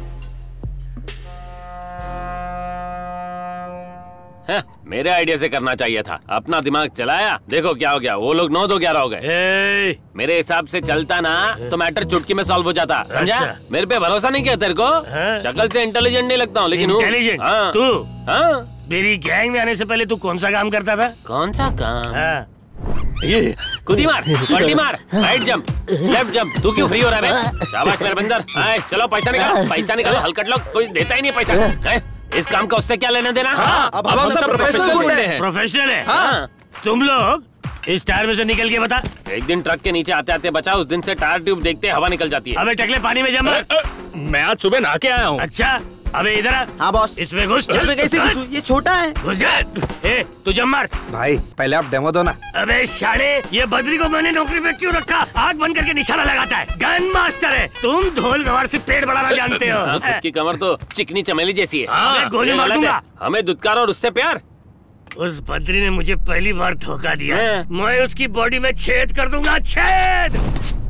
मेरे आइडिया से करना चाहिए था, अपना दिमाग चलाया, देखो क्या हो गया। वो लोग 9-2-11 हो गए। मेरे हिसाब से चलता ना तो मैटर चुटकी में सॉल्व हो जाता, समझा? अच्छा। मेरे पे भरोसा नहीं किया तेरे को? शक्ल से इंटेलिजेंट नहीं लगता हूँ, लेकिन इंटेलिजेंट तू? मेरी गैंग में आने से पहले तू कौन सा काम करता था? कौन सा काम? ये कूदी मार, पलटी मार, राइट जंप, लेफ्ट जंप। तू क्यों फ्री हो रहा है? शाबाश मेरे बंदर। चलो पैसा निकालो, पैसा निकालो। हलकट लोग, कोई देता ही नहीं पैसा। इस काम का उससे क्या लेना देना? अब हम सब प्रोफेशनल हैं। प्रोफेशनल है। तुम लोग इस टायर में से निकल के बता। एक दिन ट्रक के नीचे आते आते बचा, उस दिन से टायर ट्यूब देखते हवा निकल जाती है। अबे टकले, पानी में जमा। मैं आज सुबह नहा के आया हूँ। अच्छा, अबे इधर आ। हाँ बॉस। इसमें घुस। इसमें कैसे घुसूं? ये छोटा है। घुस जा। तू जम मार। भाई पहले आप डेमो दो ना। अबे शाले, ये बद्री को मैंने नौकरी पे क्यों रखा? आग बंद करके निशाना लगाता है, गन मास्टर है। तुम ढोल गवार से पेड़ बढ़ाना जानते हो। खुद की कमर तो चिकनी चमेली जैसी है। गोली मार दूंगा। हमें दुत्कार और उससे प्यार। उस बद्री ने मुझे पहली बार धोखा दिया, मैं उसकी बॉडी में छेद कर दूंगा, छेद।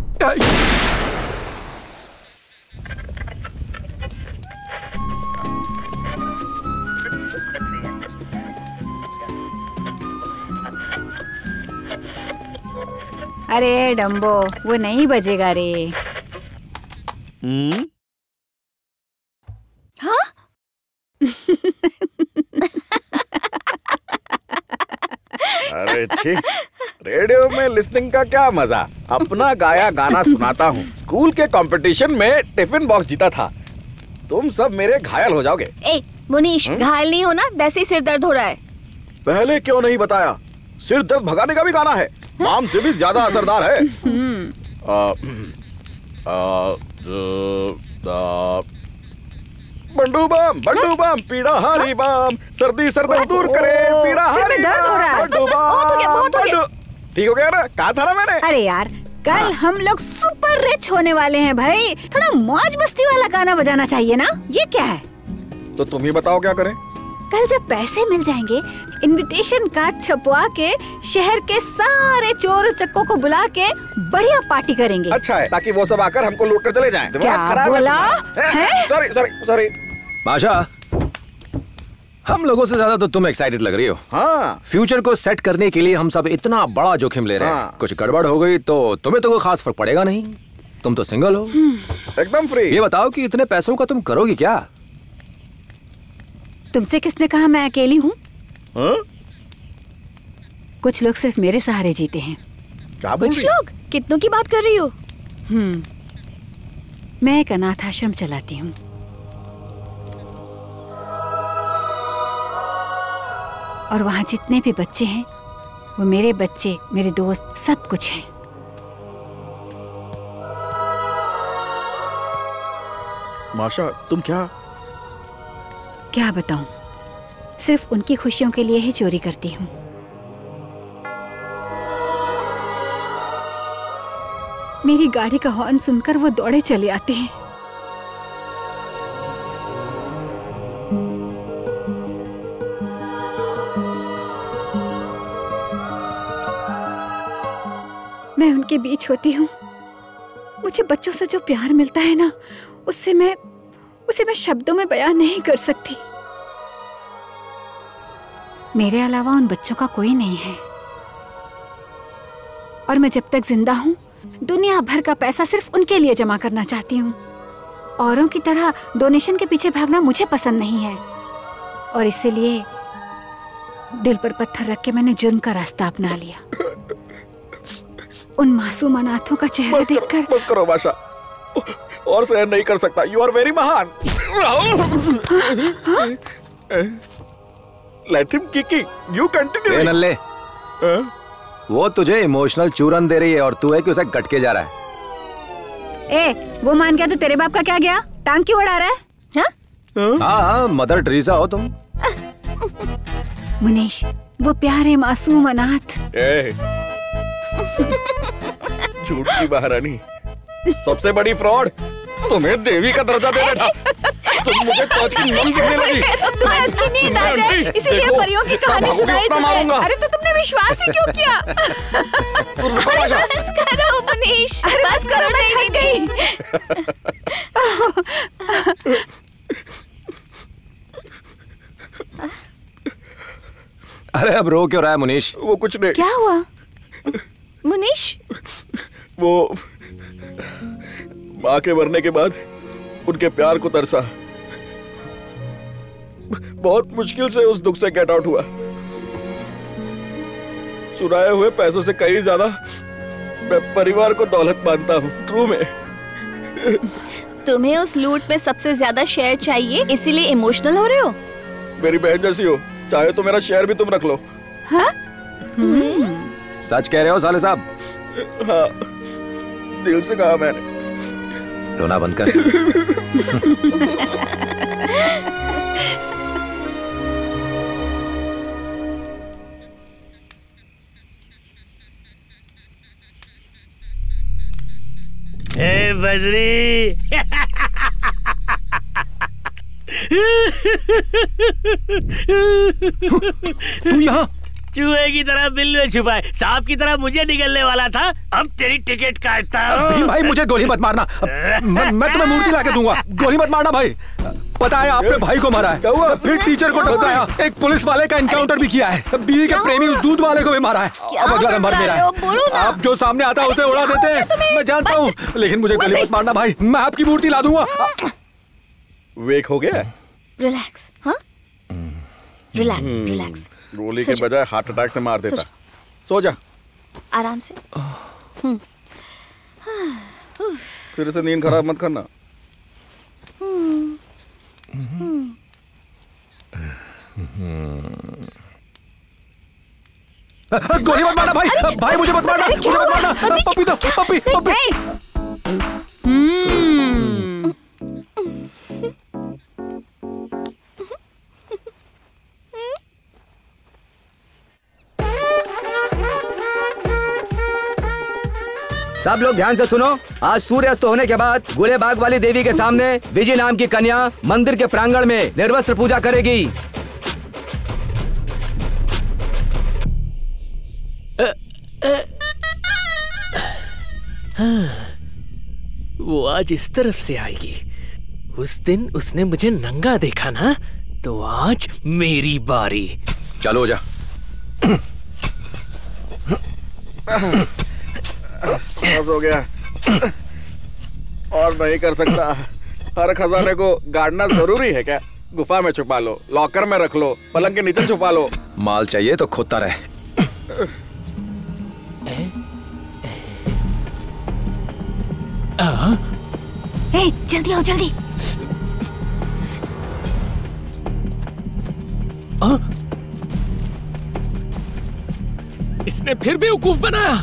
अरे डम्बो, वो नहीं बजेगा रे। हाँ? अरे छी, रेडियो में लिसनिंग का क्या मजा। अपना गाया गाना सुनाता हूँ। स्कूल के कंपटीशन में टिफिन बॉक्स जीता था। तुम सब मेरे घायल हो जाओगे। ए मुनीश, घायल नहीं होना, वैसे ही सिर दर्द हो रहा है। पहले क्यों नहीं बताया? सिर दर्द भगाने का भी गाना है, माम से भी ज्यादा असरदार है। बंडू बम पीड़ा हारी बम, सर्दी सर्दी दूर करे पीड़ा हारी बम। ठीक हो गया ना? कहा था ना मैंने। अरे यार, कल हम लोग सुपर रिच होने वाले हैं भाई, थोड़ा मौज मस्ती वाला गाना बजाना चाहिए ना। ये क्या है? तो तुम ही बताओ क्या करें। कल जब पैसे मिल जाएंगे, इनविटेशन कार्ड छपवा के शहर के सारे चोर उचक्कों को बुला के बढ़िया पार्टी करेंगे। अच्छा है, ताकि वो सब आकर हमको लूट कर चले जाएं। क्या बोला? सॉरी। बादशाह, हम लोगों से ज्यादा तो तुम एक्साइटेड लग रही हो। हाँ। फ्यूचर को सेट करने के लिए हम सब इतना बड़ा जोखिम ले रहे हैं। कुछ गड़बड़ हो गई तो तुम्हें तो कोई खास फर्क पड़ेगा नहीं, तुम तो सिंगल हो, एकदम फ्री। ये बताओ कि इतने पैसों का तुम करोगी क्या? तुमसे किसने कहा मैं अकेली हूँ? कुछ लोग सिर्फ मेरे सहारे जीते हैं। क्या बोल कुछ लोग? कितनों की बात कर रही हो? मैं एक अनाथ आश्रम चलाती हूँ। और वहाँ जितने भी बच्चे हैं, वो मेरे बच्चे, मेरे दोस्त, सब कुछ हैं। माशा, तुम क्या बताऊं? सिर्फ उनकी खुशियों के लिए ही चोरी करती हूँ। मेरी गाड़ी का हॉर्न सुनकर वो दौड़े चले आते हैं। मैं उनके बीच होती हूँ। मुझे बच्चों से जो प्यार मिलता है ना, उसे मैं शब्दों में बयान नहीं कर सकती। मेरे अलावा उन बच्चों का कोई नहीं है, और मैं जब तक जिंदा हूँ दुनिया भर का पैसा सिर्फ उनके लिए जमा करना चाहती हूँ। औरों की तरह डोनेशन के पीछे भागना मुझे पसंद नहीं है, और इसीलिए दिल पर पत्थर रख के मैंने जुर्म का रास्ता अपना लिया। उन मासूम अनाथों का चेहरा देखकर बस करो माशा, और सहन नहीं कर सकता। यू आर वेरी महान। Let him kicking, you continue. नल्ले, वो तुझे इमोशनल चूरन दे रही है और तू है कि उसे गटके जा रहा है। वो मान गया तो तेरे बाप का क्या गया? टांग क्यों उड़ा रहा है? हाँ, मदर टेरेसा हो तुम। मुनीश, वो प्यारे मासूम अनाथ। झूठ की महारानी, सबसे बड़ी फ्रॉड, तुम्हें देवी का दर्जा दे बैठा। तुम मुझे कांच की नम दिखने लगी। तुम्हें अच्छी नींद आ जाए इसीलिए परियों की कहानी सुनाई तुम्हें। अरे तो तुमने विश्वास ही क्यों किया? बस करो मुनीश, बस करो, मैं थक गई। अरे अब रो क्यों रहा है मुनीश? वो कुछ नहीं। क्या हुआ मुनीश? वो माँ के मरने के बाद उनके प्यार को तरसा। बहुत मुश्किल से उस दुख से गेट आउट हुआ। चुराए हुए पैसों से कहीं ज्यादा मैं परिवार को दौलत मानता हूँ। ट्रू में तुम्हें उस लूट में सबसे ज्यादा शेयर चाहिए, इसीलिए इमोशनल हो रहे हो। मेरी बहन जैसी हो, चाहे तो मेरा शेयर भी तुम रख लो। हाँ? सच कह रहे हो साले साहब? हाँ, दिल से कहा मैंने। रोना बंद कर। हे बजरी। तू यहाँ? चूहे की तरह बिल में छुपाए, सांप की तरह मुझे निकलने वाला था। अब तेरी टिकट काटता हूँ। भाई मुझे गोली मत मारना। मैं तुम्हें मूर्ति लाके दूंगा। गोली मत मारना भाई। पता है आपने भाई को मारा है, फिर टीचर को ठोकाया, एक पुलिस वाले का एनकाउंटर भी किया है, बीवी के प्रेमी उस दूध वाले को भी मारा है। अब अगला नंबर मेरा है। आप जो सामने आता है उसे उड़ा देते हैं, मैं जानता हूँ, लेकिन मुझे गोली मत मारना भाई। मैं आपकी मूर्ति ला दूंगा। वेक हो गया? रिलैक्स। हाँ, रिलैक्स रिलैक्स। गोली के बजाय हार्ट अटैक से मार देता। सो जा आराम से। फिर से नींद खराब मत करना। गोली मत मारना भाई। भाई मुझे मत मारना, मुझे मत मारना। पप्पी दो, पप्पी पप्पी। सब लोग ध्यान से सुनो। आज सूर्यास्त होने के बाद गुलेबाग वाली देवी के सामने विजय नाम की कन्या मंदिर के प्रांगण में निर्वस्त्र पूजा करेगी। वो आज इस तरफ से आएगी। उस दिन उसने मुझे नंगा देखा ना, तो आज मेरी बारी। चलो जा। हो गया और नहीं कर सकता। हर खजाने को गाड़ना जरूरी है क्या? गुफा में छुपा लो, लॉकर में रख लो, पलंग के नीचे छुपा लो। माल चाहिए तो खोदता रहे। जल्दी आओ जल्दी। इसने फिर बेवकूफ बनाया।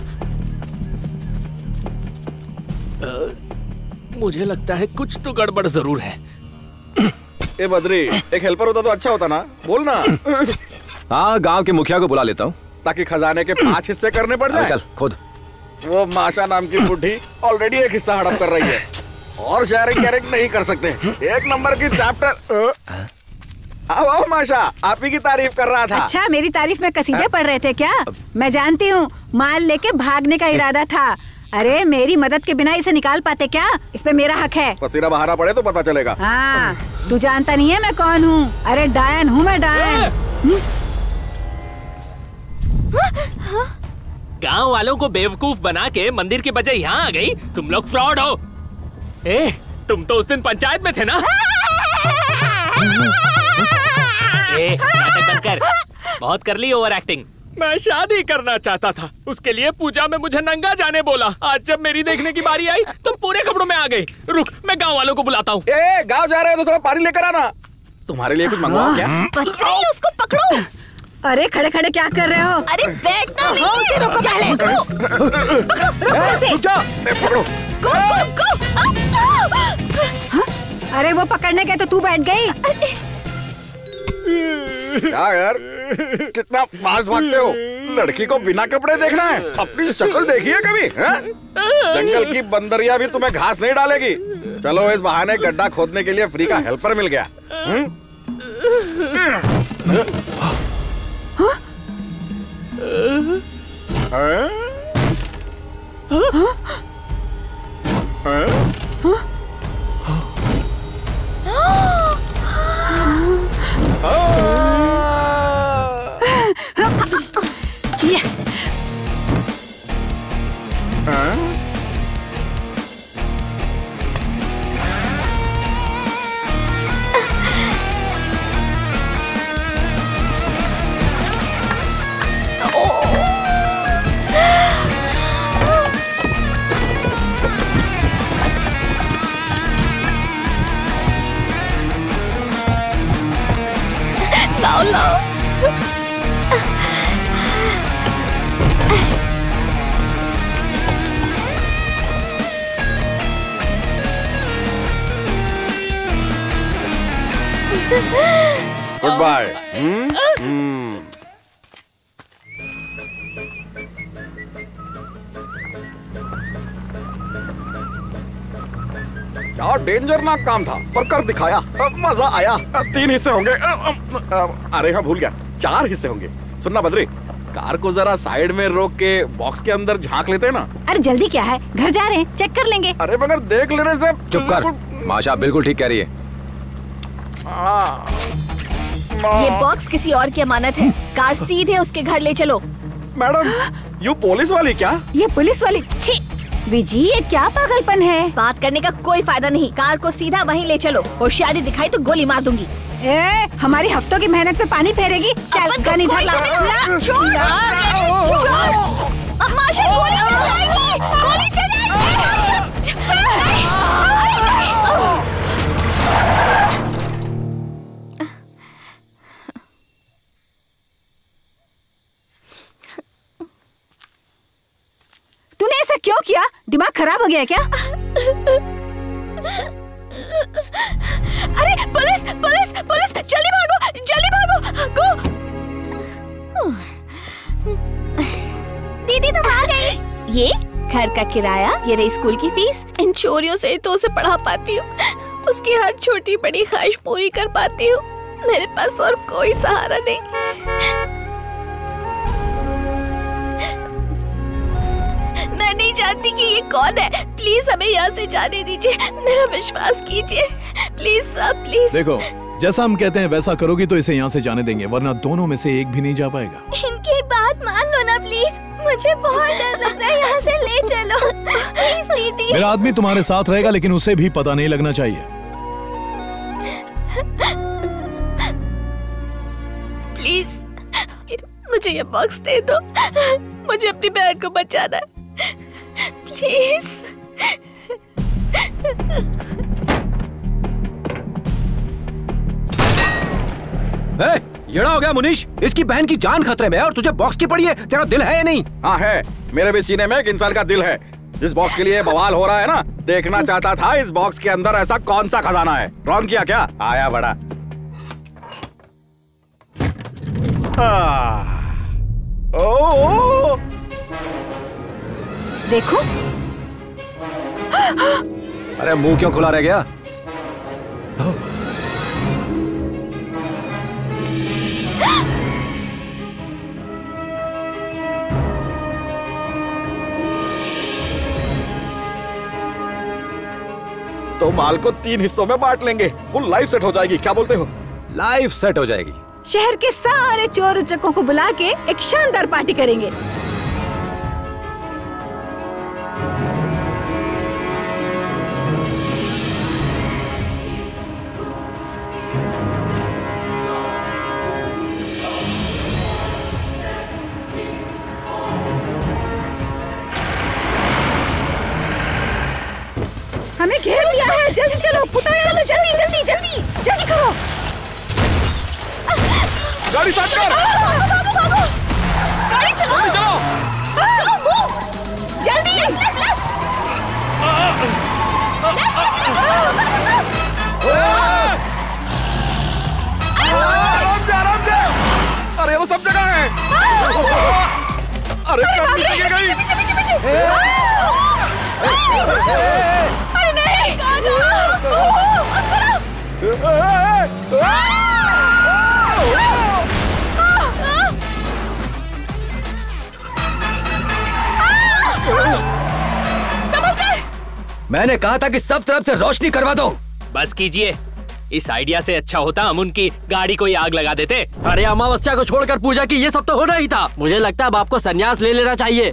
मुझे लगता है कुछ तो गड़बड़ जरूर है। ए बद्री, एक हेल्पर होता तो अच्छा होता ना, बोलना। हाँ, गांव के मुखिया को बुला लेता हूँ ताकि खजाने के 5 हिस्से करने पड़ जाए। चल खुद। वो माशा नाम की बुढ़ी ऑलरेडी एक हिस्सा हड़प कर रही है और शेयरिंग कैरेक्ट नहीं कर सकते। एक नंबर की चैप्टर। आओ माशा, आप ही की तारीफ कर रहा था। अच्छा, मेरी तारीफ में कसीदे पढ़ रहे थे क्या? मैं जानती हूँ, माल लेके भागने का इरादा था। अरे मेरी मदद के बिना इसे निकाल पाते क्या? इस पे मेरा हक है। पसीना बहाना पड़े तो पता चलेगा। हाँ, तू जानता नहीं है मैं कौन हूँ? अरे डायन हूँ मैं, डायन। गांव वालों को बेवकूफ बना के मंदिर के बजाय यहाँ आ गई। तुम लोग फ्रॉड हो। ए, तुम तो उस दिन पंचायत में थे ना? नाटक बंद कर। बहुत कर ली ओवर एक्टिंग। मैं शादी करना चाहता था, उसके लिए पूजा में मुझे नंगा जाने बोला। आज जब मेरी देखने की बारी आई तुम पूरे कपड़ों में आ गए। रुक, मैं गांव वालों को बुलाता हूँ। गांव जा रहे हो तो थोड़ा पानी लेकर आना। तुम्हारे लिए कुछ मंगवाओ क्या? उसको पकड़ो। अरे खड़े खड़े क्या कर रहे हो? अरे बैठना नहीं। उसे रोको पहले। पकड़ो। अरे वो पकड़ने गए तो तू बैठ गई। क्या यार, कितना फास्ट भागते हो? लड़की को बिना कपड़े देखना है? अपनी शक्ल देखी है कभी? जंगल की बंदरिया भी तुम्हें घास नहीं डालेगी। चलो, इस बहाने गड्ढा खोदने के लिए फ्री का हेल्पर मिल गया। Good bye. क्या डेंजरनाक काम था, पर कर दिखाया। मजा आया। 3 हिस्से होंगे। अरे हाँ, भूल गया, 4 हिस्से होंगे। सुनना बद्री, कार को जरा साइड में रोक के बॉक्स के अंदर झांक लेते हैं ना। अरे जल्दी क्या है, घर जा रहे हैं, चेक कर लेंगे। अरे मगर देख लेने से। चुप कर, माशा बिल्कुल ठीक कह रही है। ये बॉक्स किसी और की अमानत है। कार सीधे उसके घर ले चलो। मैडम, यू पुलिस वाली क्या? ये पुलिस वाली? छी विजी, ये क्या पागलपन है? बात करने का कोई फायदा नहीं। कार को सीधा वहीं ले चलो। होशियारी दिखाई तो गोली मार दूंगी। हमारी हफ्तों की मेहनत पे पानी फेरेगी? चल गन इधर ला। माशा गोली चलाएगी, गोली चलाएगी। तूने ऐसा क्यों किया? दिमाग खराब हो गया क्या? अरे पुलिस पुलिस पुलिस, जल्दी भागो, जल्दी भागो। गो। दीदी तुम आ गई। ये घर का किराया, ये रही स्कूल की फीस। इन चोरियों से तो उसे पढ़ा पाती हूँ, उसकी हर छोटी बड़ी ख्वाहिश पूरी कर पाती हूँ। मेरे पास और कोई सहारा नहीं। मैं नहीं जानती कि ये कौन है। प्लीज हमें यहाँ से जाने दीजिए, मेरा विश्वास कीजिए। Please sir, please. देखो, जैसा हम कहते हैं वैसा करोगी तो इसे यहाँ से जाने देंगे, वरना दोनों में से एक भी नहीं जा पाएगा। इनकी बात मान लो ना प्लीज, मुझे बहुत डर लग रहा है। यहाँ से ले चलो प्लीज दीदी। मेरा आदमी तुम्हारे साथ रहेगा, लेकिन उसे भी पता नहीं लगना चाहिए। प्लीज मुझे ये बॉक्स दे दो, मुझे अपनी बहन को बचाना है। प्लीज। येड़ा हो गया मुनीश, इसकी बहन की जान खतरे में है और तुझे बॉक्स की पड़ी है। तेरा दिल है या नहीं? हाँ है, मेरे भी सीने में एक इंसान का दिल है। जिस बॉक्स के लिए बवाल हो रहा है ना, देखना चाहता था इस बॉक्स के अंदर ऐसा कौन सा खजाना है। रॉन्ग किया क्या? आया बड़ा। ओ, देखो। अरे मुंह क्यों खुला रह गया? तो माल को 3 हिस्सों में बांट लेंगे, फुल लाइफ सेट हो जाएगी। क्या बोलते हो? लाइफ सेट हो जाएगी। शहर के सारे चोर उचक्कों को बुला के एक शानदार पार्टी करेंगे। चलो जल्दी जल्दी जल्दी जल्दी करो। गाड़ी स्टार्ट कर। भागो भागो, गाड़ी चलो चलो जल्दी। आराम से। अरे वो सब जगह है। अरे पीछे पीछे पीछे। अरे नहीं, मैंने कहा था कि सब तरफ से रोशनी करवा दो। बस कीजिए, इस आइडिया से अच्छा होता हम उनकी गाड़ी को ही आग लगा देते। अरे अमावस्या को छोड़कर पूजा की, ये सब तो होना ही था। मुझे लगता है अब आपको संन्यास ले लेना चाहिए।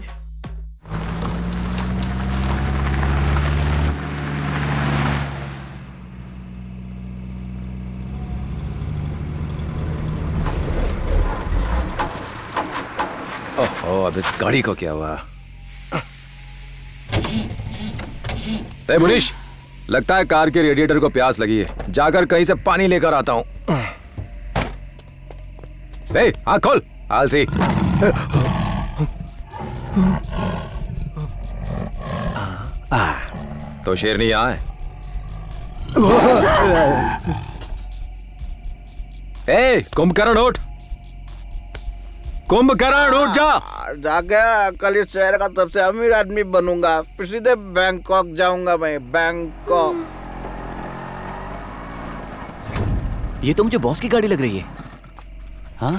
ओहो, अब इस गाड़ी को क्या हुआ? मुनीश, लगता है कार के रेडिएटर को प्यास लगी है। जाकर कहीं से पानी लेकर आता हूं। आँख खोल, आलसी। तो शेरनी यहाँ है। कुंभकर्ण उठ, कुंभकर्ण उठ जा। जाके कल इस शहर का सबसे अमीर आदमी बनूंगा, फिर सीधे बैंकॉक जाऊंगा मैं, बैंकॉक। ये तो मुझे बॉस की गाड़ी लग रही है। हाँ?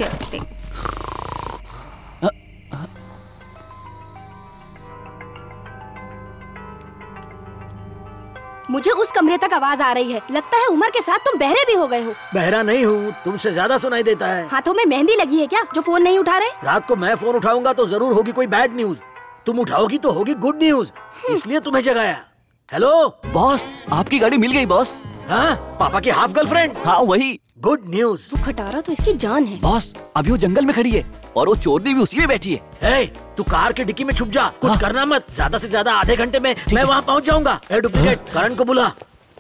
मुझे उस कमरे तक आवाज आ रही है। लगता है उमर के साथ तुम बहरे भी हो गए हो। बहरा नहीं हूँ, तुमसे ज्यादा सुनाई देता है। हाथों में मेहंदी लगी है क्या जो फोन नहीं उठा रहे? रात को मैं फोन उठाऊंगा तो जरूर होगी कोई बैड न्यूज, तुम उठाओगी तो होगी गुड न्यूज, इसलिए तुम्हें जगाया। हेलो बॉस, आपकी गाड़ी मिल गई बॉस। हाँ, पापा की हाफ गर्लफ्रेंड। हाँ वही। Good news. तू खटारा तो इसकी जान है। बॉस, अभी वो जंगल में खड़ी है और वो चोरनी भी उसी में बैठी है। हे, तू कार के डिक्की में छुप जा, कुछ करना मत। ज्यादा से ज्यादा आधे घंटे में मैं वहाँ पहुँच जाऊंगा। डुप्लीकेट, करण को बुला।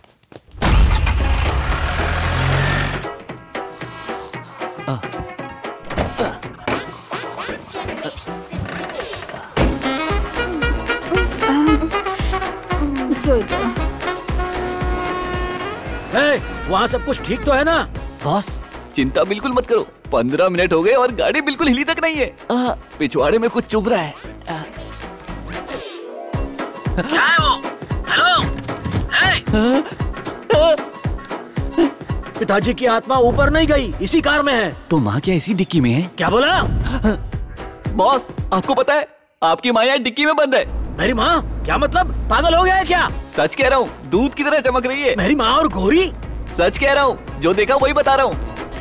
वहाँ सब कुछ ठीक तो है ना? बॉस, चिंता बिल्कुल मत करो। 15 मिनट हो गए और गाड़ी बिल्कुल हिली तक नहीं है। पिछवाड़े में कुछ चुभ रहा है। क्या है वो? हेलो? पिताजी की आत्मा ऊपर नहीं गई, इसी कार में है। तो माँ क्या इसी डिक्की में है? क्या बोला? बॉस, आपको पता है आपकी माँ यहाँ डिक्की में बंद है। मेरी माँ? क्या मतलब, पागल हो गया है क्या? सच कह रहा हूँ, दूध की तरह चमक रही है। मेरी माँ और गोरी? सच कह रहा हूँ, जो देखा वही बता रहा हूँ।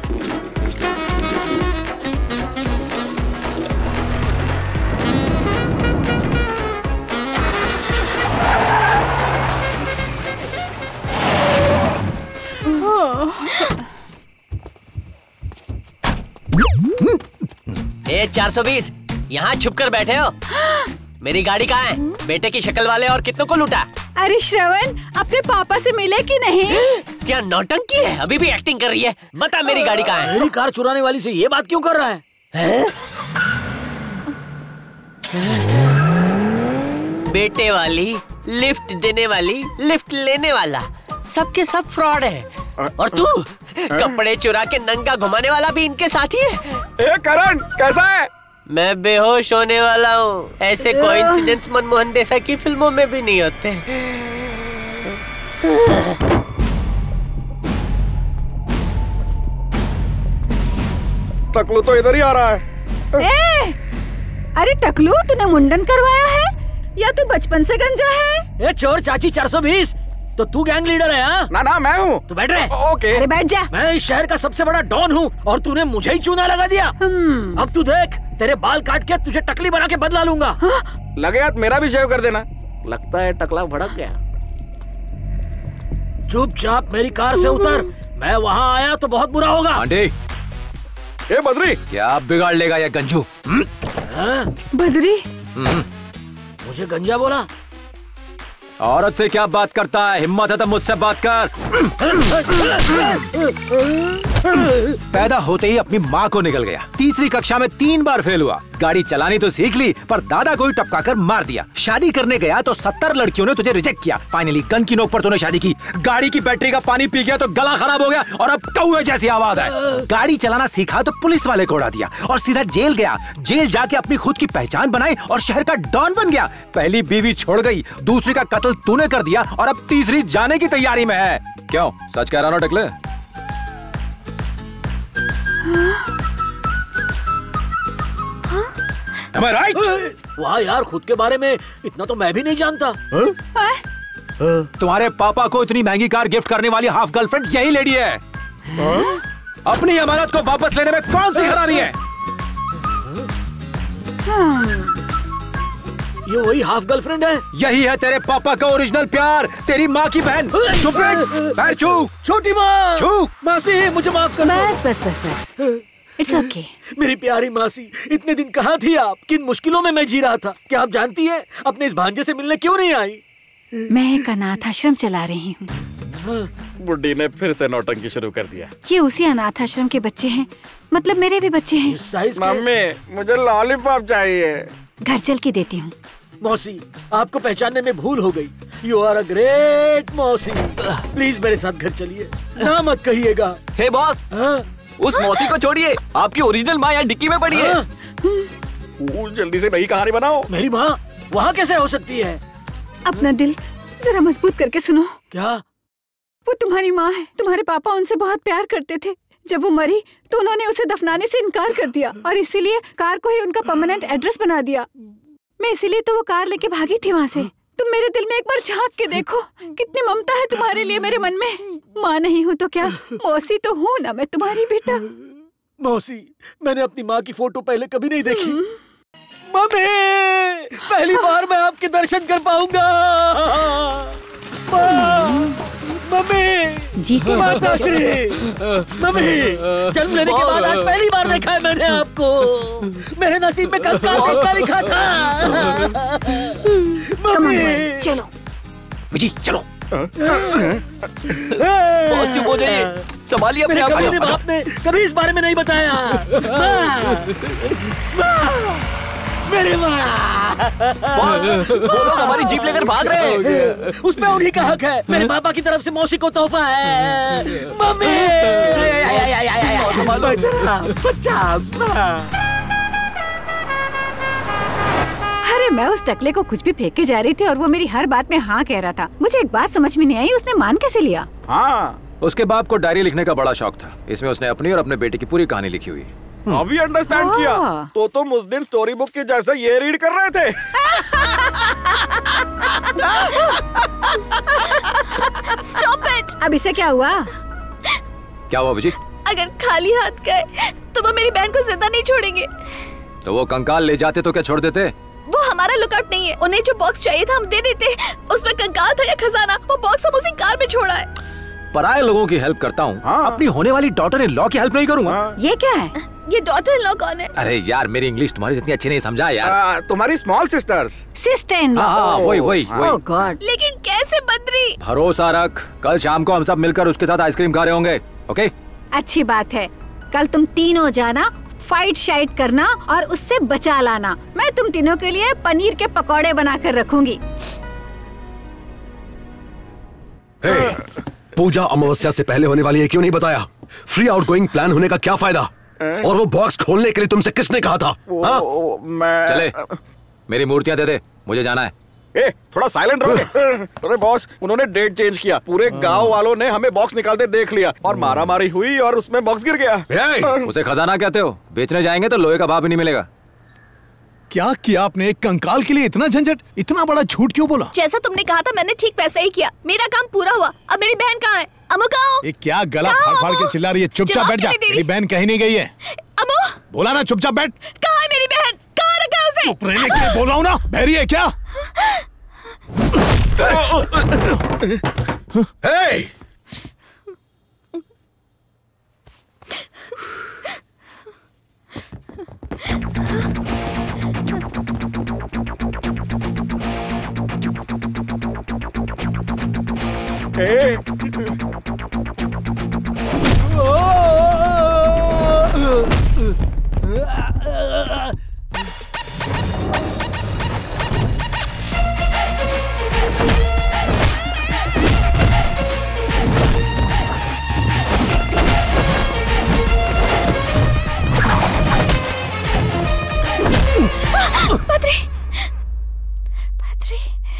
ए 420, यहाँ छुप कर बैठे हो? मेरी गाड़ी कहाँ है? बेटे की शक्ल वाले और कितनों को लूटा? अरे श्रवण, अपने पापा से मिले कि नहीं? क्या नौटंकी है? अभी भी एक्टिंग कर रही है। बता मेरी गाड़ी कहाँ है? मेरी कार चुराने वाली से ये बात क्यों कर रहा है? बेटे वाली, लिफ्ट देने वाली, लिफ्ट लेने वाला, सबके सब फ्रॉड है। और तू कपड़े चुरा के नंगा घुमाने वाला भी इनके साथ ही है। ए करण, कैसा है? मैं बेहोश होने वाला हूँ। ऐसे कोइंसिडेंस मनमोहन देसाई की फिल्मों में भी नहीं होते। टकलू तो इधर ही आ रहा है। अरे टकलू, तूने मुंडन करवाया है या तू बचपन से गंजा है? ए चोर चाची 420, तो तू गैंग लीडर है? हाँ? ना मैं हूँ। तू बैठ रहे? ओके। अरे बैठ जा। मैं इस शहर का सबसे बड़ा डॉन हूँ और तूने मुझे ही चूना लगा दिया। अब तू देख, तेरे बाल काट के तुझे टकली बना के बदला लूंगा। लगे यार, मेरा भी शेव कर देना। लगता है टकला भड़क गया। चुपचाप मेरी कार से उतर, मैं वहाँ आया तो बहुत बुरा होगा। आंटी, ए बद्री, क्या बिगाड़ लेगा ये गंजू? बद्री? मुझे गंजा बोला? औरत से क्या बात करता है? हिम्मत है तो मुझसे बात कर। पैदा होते ही अपनी माँ को निकल गया। तीसरी कक्षा में 3 बार फेल हुआ। गाड़ी चलानी तो सीख ली, पर दादा को ही टपकाकर मार दिया। शादी करने गया तो 70 लड़कियों ने तुझे रिजेक्ट किया। फाइनली गन की नोक पर तूने शादी की। गाड़ी की बैटरी का पानी पी गया तो गला खराब हो गया और अब कौवे जैसी आवाज है। गाड़ी चलाना सीखा तो पुलिस वाले को उड़ा दिया और सीधा जेल गया। जेल जाके अपनी खुद की पहचान बनाई और शहर का डॉन बन गया। पहली बीवी छोड़ गई, दूसरी का कत्ल तूने कर दिया और अब तीसरी जाने की तैयारी में है। क्यों, सच कह रहा ना टकले? Am I right? वाह यार, खुद के बारे में इतना तो मैं भी नहीं जानता। तुम्हारे पापा को इतनी महंगी कार गिफ्ट करने वाली हाफ गर्लफ्रेंड यही लेडी है। अपनी अमानत को वापस लेने में कौन सी हरामी है? ये वही हाफ गर्लफ्रेंड है? यही है तेरे पापा का ओरिजिनल प्यार, तेरी माँ की बहन। चुप रह, पैर छू। छोटी माँ, छू। मासी मुझे माफ कर दो। बस इट्स ओके। मेरी प्यारी मासी, इतने दिन कहाँ थी आप? किन मुश्किलों में मैं जी रहा था। क्या आप जानती हैं अपने इस भांजे से मिलने क्यों नहीं आई? मैं एक अनाथ आश्रम चला रही हूँ। बुड्ढी ने फिर से नौटंकी शुरू कर दिया। ये उसी अनाथ आश्रम के बच्चे हैं, मतलब मेरे भी बच्चे हैं। मम्मी, मुझे लॉलीपॉप चाहिए। घर चल के देती हूँ। मौसी, आपको पहचानने में भूल हो गई। यू आर अ ग्रेट मौसी। प्लीज मेरे साथ घर चलिए, ना मत कहिएगा। हे बॉस, उस मौसी को छोड़िए, आपकी ओरिजिनल माँ यहाँ डिक्की में पड़ी है। जल्दी से नई कहानी बनाओ। मेरी माँ वहाँ कैसे हो सकती है? अपना दिल जरा मजबूत करके सुनो। क्या? वो तुम्हारी माँ है। तुम्हारे पापा उनसे बहुत प्यार करते थे। जब वो मरी तो उन्होंने उसे दफनाने से इनकार कर दिया और इसीलिए कार को ही उनका परमानेंट एड्रेस बना दिया। मैं इसीलिए तो वो कार लेके भागी थी वहाँ से। तुम मेरे दिल में एक बार झांक के देखो, कितनी ममता है तुम्हारे लिए मेरे मन में। माँ नहीं हूँ तो क्या, मौसी तो हूँ ना मैं तुम्हारी बेटा। मौसी, मैंने अपनी माँ की फोटो पहले कभी नहीं देखी। मम्मी, पहली बार मैं आपके दर्शन कर पाऊंगा। मम्मी, जीते माताश्री, मम्मी, जन्म लेने के बाद आज पहली बार देखा है मैंने आपको। मेरे नसीब में कब का लिखा था। मम्मी, चलो विजी, चलो। बहुत चुप हो जाइए, संभालिए अपने आप। मेरे बाप ने कभी इस बारे में नहीं बताया। मेरी माँ, वो लोग हमारी जीप लेकर भाग रहे हैं। उसमें उन्हीं का हक है। मेरे पापा की तरफ से मौसी को तोहफा है। मम्मी, अरे मैं उस टकले को कुछ भी फेंक के जा रही थी और वो मेरी हर बात में हाँ कह रहा था। मुझे एक बात समझ में नहीं आई, उसने मान कैसे लिया? हाँ, उसके बाप को डायरी लिखने का बड़ा शौक था। इसमें उसने अपनी और अपने बेटे की पूरी कहानी लिखी हुई। अभी अंडरस्टैंड किया। तो तुम उस दिन स्टोरी बुक के जैसा ये रीड कर रहे थे। Stop it. अब इसे क्या हुआ? क्या हुआ विजी? अगर खाली हाथ गए तो वो मेरी बहन को जिंदा नहीं छोड़ेंगे। तो वो कंकाल ले जाते तो क्या छोड़ देते? वो हमारा लुकआउट नहीं है। उन्हें जो बॉक्स चाहिए था हम दे देते। उसमें कंकाल था या खजाना, वो बॉक्स हम उसी कार में छोड़ा है। पराये लोगों की हेल्प करता हूँ, अपनी होने वाली डॉटर इन लॉ की हेल्प नहीं करूँगा। ये क्या है? ये डॉटर इन लॉ कौन है? अरे यार, मेरी इंग्लिश तुम्हारी जितनी अच्छी नहीं समझा यार। तुम्हारी small sisters. Sister in law. हाँ, वही। Oh god. लेकिन कैसे बद्री? भरोसा रख, कल शाम को हम सब मिलकर उसके साथ आइसक्रीम खा रहे होंगे। ओके? अच्छी बात है। कल तुम तीनों जाना, फाइट शाइट करना और उससे बचा लाना। मैं तुम तीनों के लिए पनीर के पकौड़े बनाकर रखूंगी। पूजा अमावस्या से पहले होने वाली है, क्यों नहीं बताया? फ्री आउटगोइंग प्लान होने का क्या फायदा? और वो बॉक्स खोलने के लिए तुमसे किसने कहा था? मैं चले, मेरी मूर्तियां दे दे, मुझे जाना है। थोड़ा साइलेंट रहोगे? अरे बॉस, उन्होंने डेट चेंज किया। पूरे गांव वालों ने हमें बॉक्स निकालते देख लिया और मारामारी हुई और उसमें बॉक्स गिर गया। उसे खजाना कहते हो? बेचने जाएंगे तो लोहे का भाव भी नहीं मिलेगा। क्या किया आपने? एक कंकाल के लिए इतना झंझट, इतना बड़ा झूठ क्यों बोला? जैसा तुमने कहा था मैंने ठीक वैसा ही किया। मेरा काम पूरा हुआ। अब मेरी बहन कहाँ है? अमो कहाँ हो? ये क्या गला फाड़ के चिल्ला रही है? चुपचाप बैठ जा। मेरी बहन कहीं नहीं गई है। अमो, बोला ना चुपचाप बैठ। कहाँ है मेरी बहन? कहाँ रखा है उसे? चुप रहने के लिए बोल रहा हूँ ना। बहरी है क्या? हे! बद्री, बद्री।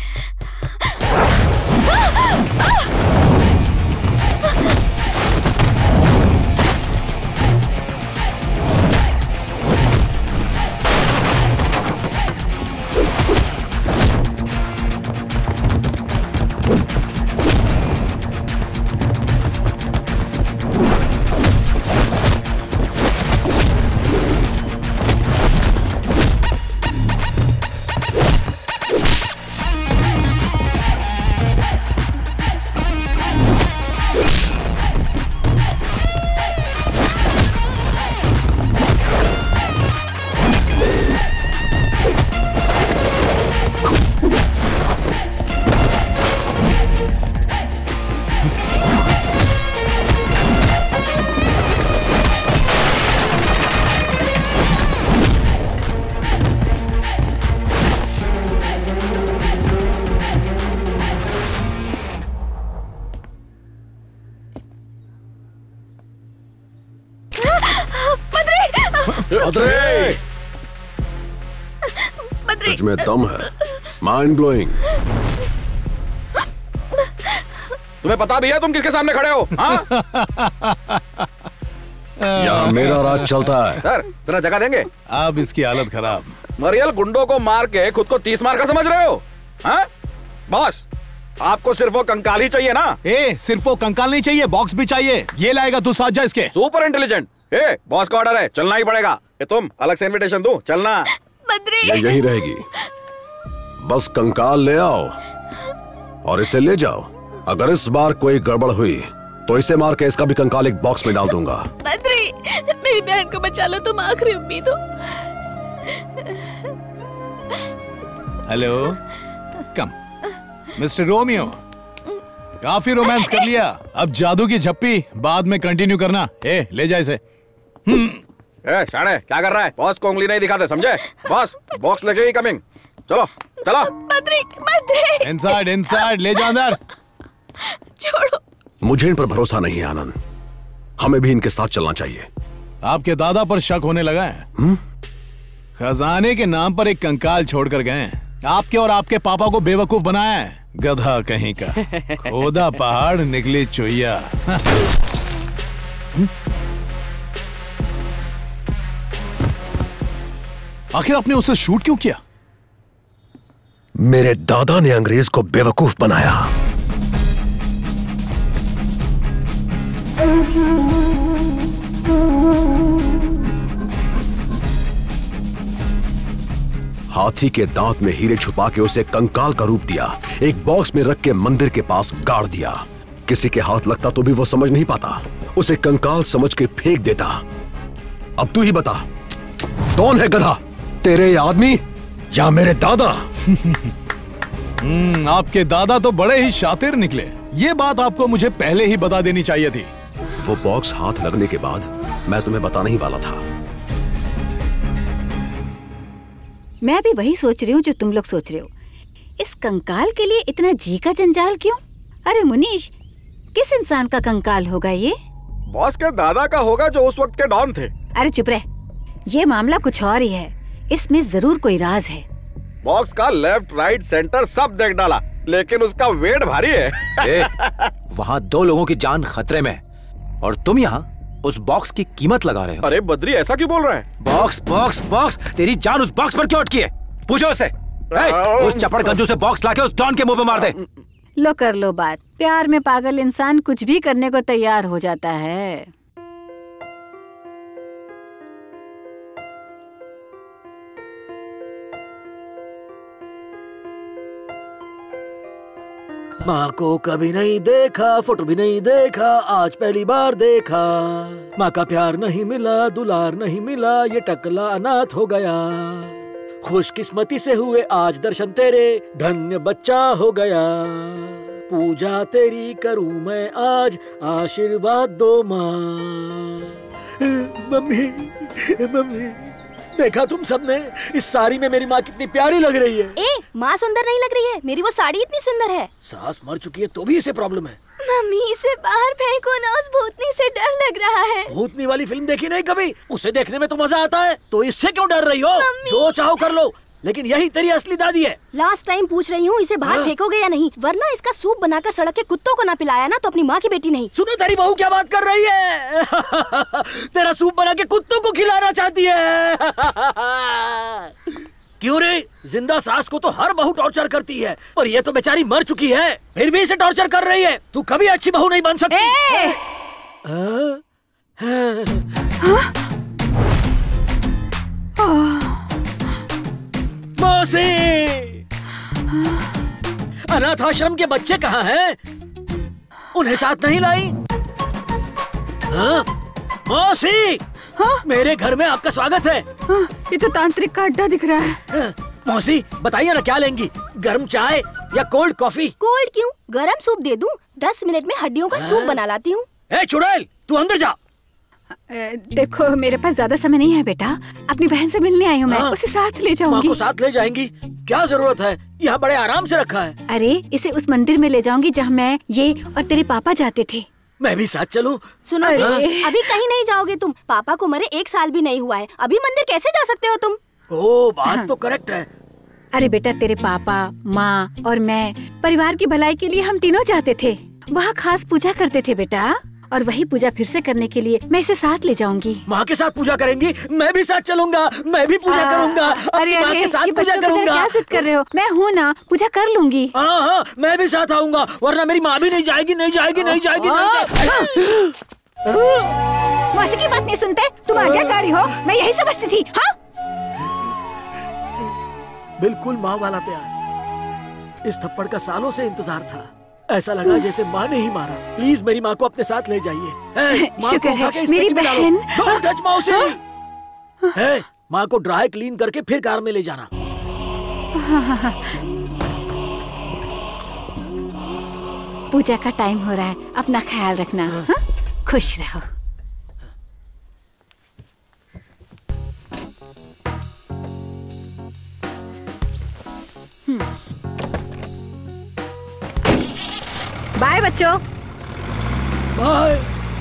तुझ में दम है, माइंड ब्लोइंग। तुम्हें पता भी है तुम किसके सामने खड़े हो? हाँ? यहाँ मेरा राज चलता है। सर जरा जगह देंगे? अब इसकी हालत खराब। मरियल गुंडों को मार के खुद को 30 मार का समझ रहे हो? हाँ? बॉस आपको सिर्फ वो कंकाल ही चाहिए ना? सिर्फ वो कंकाल नहीं चाहिए, बॉक्स भी चाहिए। ये लाएगा तू साथ जा इसके। Super intelligent. बॉस का ऑर्डर है, चलना ही पड़ेगा। तुम अलग से इनविटेशन दो, चलना। बद्री। ये यही रहेगी, बस कंकाल ले आओ और इसे ले जाओ। अगर इस बार कोई गड़बड़ हुई तो इसे मार के इसका भी कंकाल एक बॉक्स में डाल दूंगा। बद्री, मेरी बहन को बचा लो, तुम आखिरी उम्मीद हो। Hello, come mister Romeo. काफी रोमांस कर लिया, अब जादू की झप्पी बाद में कंटिन्यू करना। ले जा इसे। शाणे क्या कर रहा है? बॉस को उंगली नहीं दिखाते, समझे? बॉस बॉक्स लेके ही कमिंग। चलो चलो। बद्री, बद्री। इनसाइड इनसाइड, ले जा अंदर। छोड़ो। मुझे इन पर भरोसा नहीं है आनंद, हमें भी इनके साथ चलना चाहिए। आपके दादा पर शक होने लगा है? खजाने के नाम पर एक कंकाल छोड़कर गए। आपके और आपके पापा को बेवकूफ बनाया है, गधा कहीं का। खोदा पहाड़ निकली चुईया। आखिर आपने उसे शूट क्यों किया? मेरे दादा ने अंग्रेज को बेवकूफ बनाया। हाथी के दांत में हीरे छुपा के उसे कंकाल का रूप दिया, एक बॉक्स में रख के मंदिर के पास गाड़ दिया। किसी के हाथ लगता तो भी वो समझ नहीं पाता, उसे कंकाल समझ के फेंक देता। अब तू ही बता, कौन है गधा, तेरे आदमी या मेरे दादा? आपके दादा तो बड़े ही शातिर निकले। ये बात आपको मुझे पहले ही बता देनी चाहिए थी। वो बॉक्स हाथ लगने के बाद मैं तुम्हें बताने ही वाला था। मैं भी वही सोच रही हूँ जो तुम लोग सोच रहे हो। इस कंकाल के लिए इतना जी का जंजाल क्यों? अरे मुनीश, किस इंसान का कंकाल होगा ये? बॉस के दादा का होगा जो उस वक्त के डॉन थे। अरे चुप रह, ये मामला कुछ और ही है। इसमें जरूर कोई राज है। बॉक्स का लेफ्ट राइट सेंटर सब देख डाला, लेकिन उसका वेट भारी है। वहाँ 2 लोगों की जान खतरे में और तुम यहाँ उस बॉक्स की कीमत लगा रहे हो। अरे बद्री ऐसा क्यों बोल रहा है? बॉक्स बॉक्स बॉक्स, तेरी जान उस बॉक्स पर क्यों अटकी है? पूछो उससे। उस चपड़ गंजू से बॉक्स लाके उस डॉन के मुंह पे मार दे। लो कर लो बात। प्यार में पागल इंसान कुछ भी करने को तैयार हो जाता है। माँ को कभी नहीं देखा, फोटो भी नहीं देखा, आज पहली बार देखा। माँ का प्यार नहीं मिला, दुलार नहीं मिला, ये टकला अनाथ हो गया। खुशकिस्मती से हुए आज दर्शन तेरे, धन्य बच्चा हो गया। पूजा तेरी करूं मैं आज, आशीर्वाद दो माँ। मम्मी मम्मी, देखा तुम सबने, इस साड़ी में मेरी माँ कितनी प्यारी लग रही है। ए, माँ सुंदर नहीं लग रही है, मेरी वो साड़ी इतनी सुंदर है। सास मर चुकी है तो भी इसे प्रॉब्लम है। मम्मी इसे बाहर फेंको ना, उस भूतनी से डर लग रहा है। भूतनी वाली फिल्म देखी नहीं कभी? उसे देखने में तो मजा आता है, तो इससे क्यों डर रही हो? जो चाहो कर लो, लेकिन यही तेरी असली दादी है। लास्ट टाइम पूछ रही हूँ, इसे बाहर फेंकोगे या नहीं, वरना इसका सूप बनाकर सड़क के कुत्तों को ना पिलाया ना तो अपनी माँ की बेटी नहीं। सुनो तेरी बहू क्या बात कर रही है। तेरा सूप बना के कुत्तों को खिलाना चाहती है। क्यों रे, जिंदा सास को तो हर बहू टॉर्चर करती है, और ये तो बेचारी मर चुकी है, फिर भी इसे टॉर्चर कर रही है। तू कभी अच्छी बहू नहीं बन सकती। मौसी, अनाथ आश्रम के बच्चे कहाँ हैं? उन्हें साथ नहीं लाई? मौसी, मेरे घर में आपका स्वागत है। ये तो तांत्रिक का अड्डा दिख रहा है। मौसी बताइए ना, क्या लेंगी, गर्म चाय या कोल्ड कॉफी? कोल्ड क्यों, गरम सूप दे दूं? 10 मिनट में हड्डियों का सूप बना लाती हूँ। ए चुड़ैल, तू अंदर जा। देखो मेरे पास ज्यादा समय नहीं है बेटा, अपनी बहन से मिलने आई हूँ मैं, उसे साथ ले जाऊंगी। माँ को साथ ले जाएंगी? क्या जरूरत है, यहाँ बड़े आराम से रखा है। अरे इसे उस मंदिर में ले जाऊंगी जहाँ मैं, ये और तेरे पापा जाते थे। मैं भी साथ चलूं? सुनो जी, अभी कहीं नहीं जाओगे तुम, पापा को मरे 1 साल भी नहीं हुआ है, अभी मंदिर कैसे जा सकते हो तुम? ओ, बात तो करेक्ट है। अरे बेटा, तेरे पापा, माँ और मैं परिवार की भलाई के लिए हम तीनों जाते थे, वहाँ खास पूजा करते थे बेटा, और वही पूजा फिर से करने के लिए मैं इसे साथ ले जाऊंगी। माँ के साथ पूजा करेंगी? मैं भी साथ चलूंगा, मैं भी पूजा करूंगा। अरे माँ के साथ पूजा करूंगा। क्या जिद कर रहे हो? मैं हूँ ना, पूजा कर लूंगी। हाँ, मैं भी साथ आऊंगा, वरना मेरी माँ भी नहीं जाएगी, नहीं जाएगी, नहीं जाएगी, नहीं जाएगी। मौसी की बात नहीं सुनते, तुम आज्ञाकारी हो, मैं यही समझती थी। हाँ, बिल्कुल माँ वाला प्यार। इस थप्पड़ का सालों से इंतजार था, ऐसा लगा जैसे माँ ने ही मारा। प्लीज मेरी माँ को अपने साथ ले जाइए। शुक्र है मेरी बहन। डोंट टच मौसी। माँ को ड्राई क्लीन करके फिर कार में ले जाना। पूजा का टाइम हो रहा है, अपना ख्याल रखना। हाँ? खुश रहो। बाय बच्चों। बाय।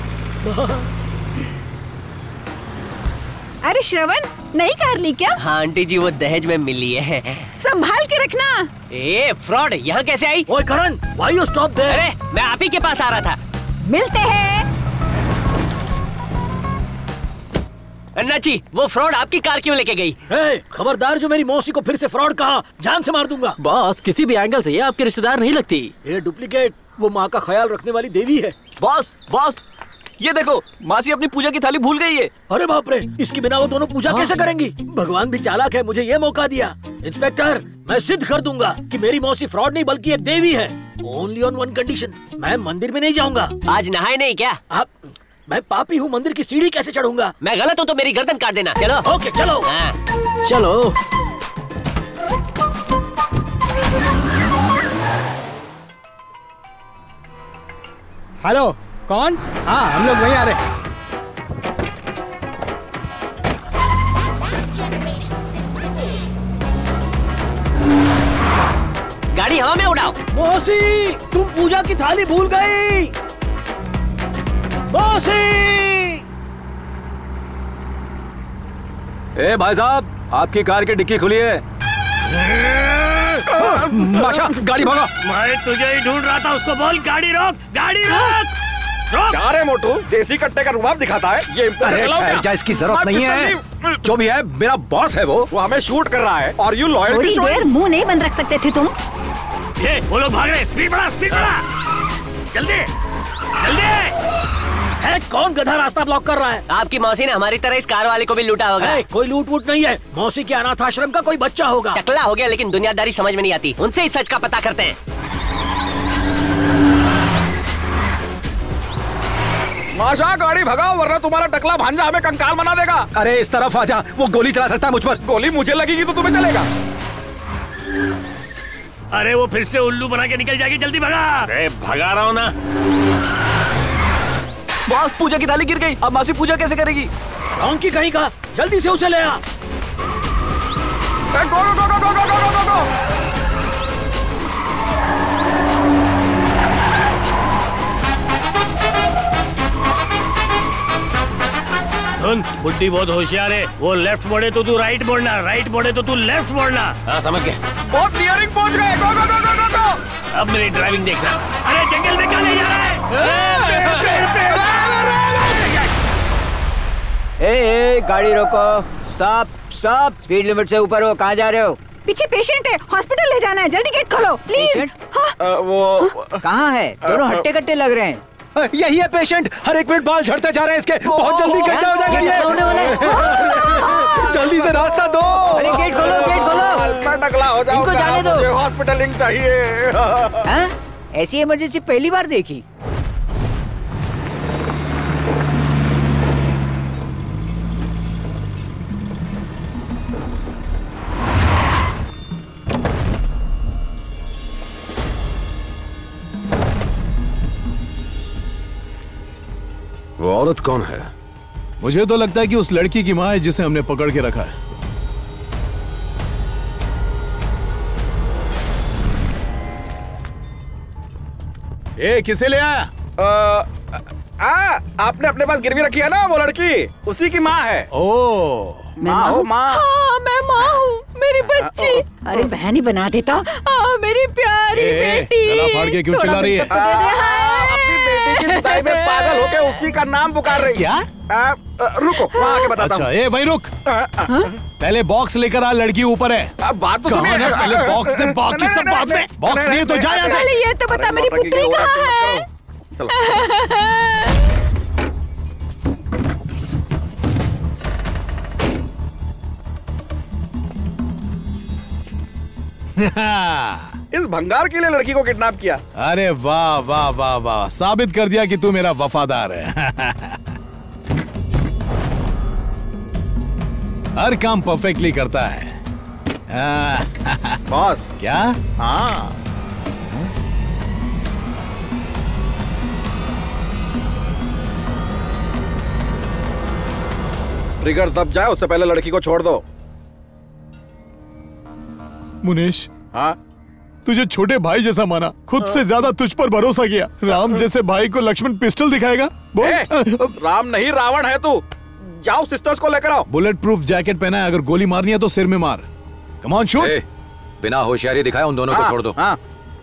अरे श्रवण, नई कार ली क्या? हाँ आंटी जी, वो दहेज में मिली है। संभाल के रखना। ए फ्रॉड, यहाँ कैसे आई? ओए Karan, why you stop there? अरे मैं आप ही के पास आ रहा था। मिलते हैं। अन्ना जी, वो फ्रॉड आपकी कार क्यों लेके गई? खबरदार, जो मेरी मौसी को फिर से फ्रॉड कहा, जान से मार दूंगा। बॉस, किसी भी एंगल से ये आपके रिश्तेदार नहीं लगती। ये डुप्लीकेट, वो माँ का ख्याल रखने वाली देवी है। बॉस, बॉस, ये देखो, मासी अपनी पूजा की थाली भूल गई है। अरे बाप रे, इसके बिना वो दोनों पूजा कैसे करेंगी? भगवान भी चालाक है, मुझे ये मौका दिया। इंस्पेक्टर, मैं सिद्ध कर दूंगा कि मेरी मौसी फ्रॉड नहीं बल्कि एक देवी है। ओनली ऑन वन कंडीशन, मैं मंदिर में नहीं जाऊंगा। आज नहाए नहीं क्या? मैं पापी हूँ, मंदिर की सीढ़ी कैसे चढ़ूंगा? मैं गलत हूँ तो मेरी गर्दन काट देना। चलो। ओके चलो। चलो। हेलो, कौन? हाँ, हम लोग वहीं आ रहे हैं। गाड़ी हवा में उड़ाओ। मौसी, तुम पूजा की थाली भूल गई। मौसी! ए भाई साहब, आपकी कार की डिक्की खुली है। माशा, गाड़ी भगा। मैं तुझे ही ढूंढ रहा था, उसको बोल गाड़ी रोक, गाड़ी रोक। क्या रे मोटू, देसी कट्टे का रुबाब दिखाता है ये? अरे इसकी जरूरत नहीं है, जो भी है मेरा बॉस है। वो हमें शूट कर रहा है और यू लॉयल। थोड़ी देर मुंह नहीं बंद रख सकते थे तुम? ये वो लोग भाग रहे, स्पीड बढ़ा, स्पीड बढ़ा, जल्दी जल्दी। है कौन गधा रास्ता ब्लॉक कर रहा है? आपकी मौसी ने हमारी तरह इस कार वाले को भी लूटा होगा। कोई लूट वूट नहीं है, मौसी के अनाथ आश्रम का कोई बच्चा होगा। टकला हो गया, लेकिन दुनियादारी समझ में नहीं आती, उनसे ही सच का पता करते हैं। माशा, गाड़ी भगाओ वरना तुम्हारा टकला भांजा हमें कंकाल बना देगा। अरे इस तरफ आजा, वो गोली चला सकता है मुझ पर। गोली मुझे लगेगी तो तुम्हें चलेगा। अरे वो फिर से उल्लू बना के निकल जाएगी, जल्दी भगा। अरे भगा रहा हूँ ना। बॉस पूजा की थाली गिर गई, अब मासी पूजा कैसे करेगी? की कहीं का, जल्दी से उसे ले आ। गो गो गो गो गो गो गो गो। सुन, बुड्ढी बहुत होशियार है। वो लेफ्ट मोड़े तो तू राइट मोड़ना, राइट मोड़े तो तू लेफ्ट मोड़ना। हाँ समझ गया। बहुत नियरिंग पहुंच गए। गो गो गो गो गो गो। अब मेरी ड्राइविंग देखना। अरे जंगल में क्या ले जा रहा है? ए, गाड़ी रोको। स्टॉप स्टॉप, स्पीड लिमिट से ऊपर हो। कहाँ जा रहे हो? पीछे पेशेंट है, हॉस्पिटल ले जाना है, जल्दी गेट खोलो प्लीज। वो कहाँ है? दोनों हट्टे कट्टे लग रहे हैं। यही है पेशेंट, हर एक मिनट बाल झड़ते जा रहे हैं इसके। बहुत जल्दी गड्ढा हो जाएगा ये। जल्दी से रास्ता दो। अरे गेट खोलो, गेट खोलो। मैं टकला हो जाऊंगा, इनको जाने दो। मुझे हॉस्पिटलिंग चाहिए। हाँ? ऐसी इमरजेंसी पहली बार देखी। वो औरत कौन है? मुझे तो लगता है कि उस लड़की की माँ है जिसे हमने पकड़ के रखा है। ए, किसे ले आया? आपने अपने पास गिरवी रखी है ना वो लड़की, उसी की माँ है। ओ माँ हो माँ। हाँ मैं माँ हूँ, मेरी बच्ची। अरे बहन ही बना देता। मेरी प्यारी बेटी। गला फाड़ के क्यों चिल्ला रही है? अपनी बेटी की जुदाई में पागल होके उसी का नाम पुकार रही है। रुको वहाँ आके बताता हूँ। अच्छा, ए भाई रुक। पहले बॉक्स लेकर आ, लड़की ऊपर है। बात तो सुनिए। पहले बॉक्स दे, बाकी सब बाद में। बॉक्स नहीं तो जा यहाँ से। पहले ये तो बता मेरी पुत्री कहाँ है? इस भंगार के लिए लड़की को किडनैप किया। अरे वाह वाह वाह वाह, साबित कर दिया कि तू मेरा वफादार है। हर काम परफेक्टली करता है। बॉस। क्या? हाँ। ट्रिगर दब जाए उससे पहले लड़की को छोड़ दो। मुनीश। हाँ? तुझे छोटे भाई जैसा माना, खुद से ज्यादा तुझ पर भरोसा किया। राम जैसे भाई को लक्ष्मण पिस्टल दिखाएगा? बोल। राम नहीं रावण है तू। जाओ सिस्टर्स को लेकर आओ। बुलेट प्रूफ जैकेट पहना है, अगर गोली मारनी है तो सिर में मार। Come on shoot. बिना होशियारी दिखाए उन दोनों को छोड़ दो। हाँ।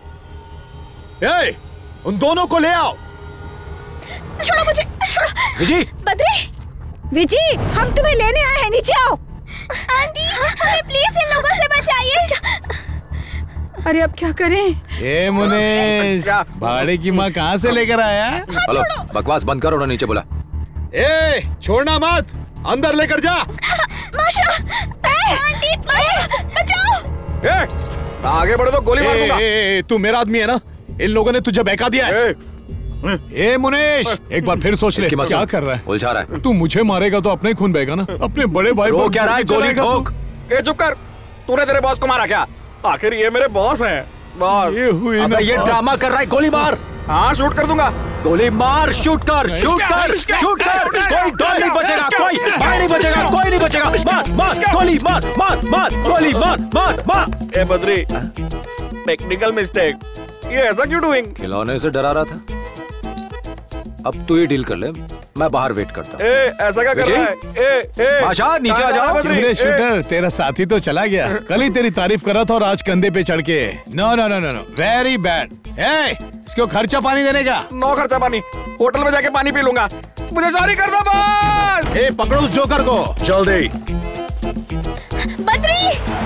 उन दोनों को ले आओ। छोड़ो मुझे, छोड़ो। विजी। बद्री, विजी, हम तुम्हें लेने आए हैं, नीचे आओ। आंटी, हमें प्लीज इन लोगों से बचाइए। अरे अब क्या करें? ए मुनीश, भाड़े की माँ कहाँ से लेकर आया? हेलो, बकवास बंद करो, उन्होंने नीचे बोला। ए, छोड़ना मत, अंदर लेकर जा। माशा, आंटी, माशा, बचाओ। आगे बढ़ो तो गोली मार दूंगा। तू मेरा आदमी है ना? इन लोगों ने तुझे बहका दिया है। ए मुनीश, एक बार फिर सोच ले, क्या कर रहा है? उलझा रहा है। तू मुझे मारेगा तो अपने खून बहेगा ना, अपने बड़े भाई को क्या रहा है? गोली ठोक। चुप कर, तूने तेरे बॉस को मारा क्या? आखिर ये मेरे बॉस हैं। बॉस ये हुई ना, ये ड्रामा कर रहा है। गोली मार। हाँ शूट कर दूंगा। गोली मार, शूट कर, शूट कर, शूट कर। कोई नहीं बचेगा, कोई नहीं बचेगा, कोई नहीं बचेगा। मार, मार, गोली मार, मार, मार, गोली मार, मार, मार। ए बद्री, टेक्निकल मिस्टेक। ये ऐसा क्यों डूइंग? खिलौने से डरा रहा था। अब तू ही डील कर ले, मैं बाहर वेट करता हूँ। ऐसा क्या कर रहा है? माशा, नीचे आ जाओ। मेरे शूटर, तेरा साथी तो चला गया। कल ही तेरी तारीफ कर रहा था और आज कंधे पे चढ़ के। No no no no no, very bad. इसको खर्चा पानी देने का। नो खर्चा पानी, होटल में जाके पानी पी लूंगा। मुझे सॉरी कर दो बॉस। पकड़ो उस जोकर को जल्दी। बद्री,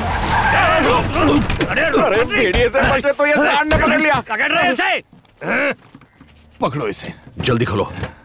अरे भेड़िए से बचे तो ये सांड ने पकड़ लिया। पकड़ रहे इसे। पकड़ो इसे, जल्दी खोलो।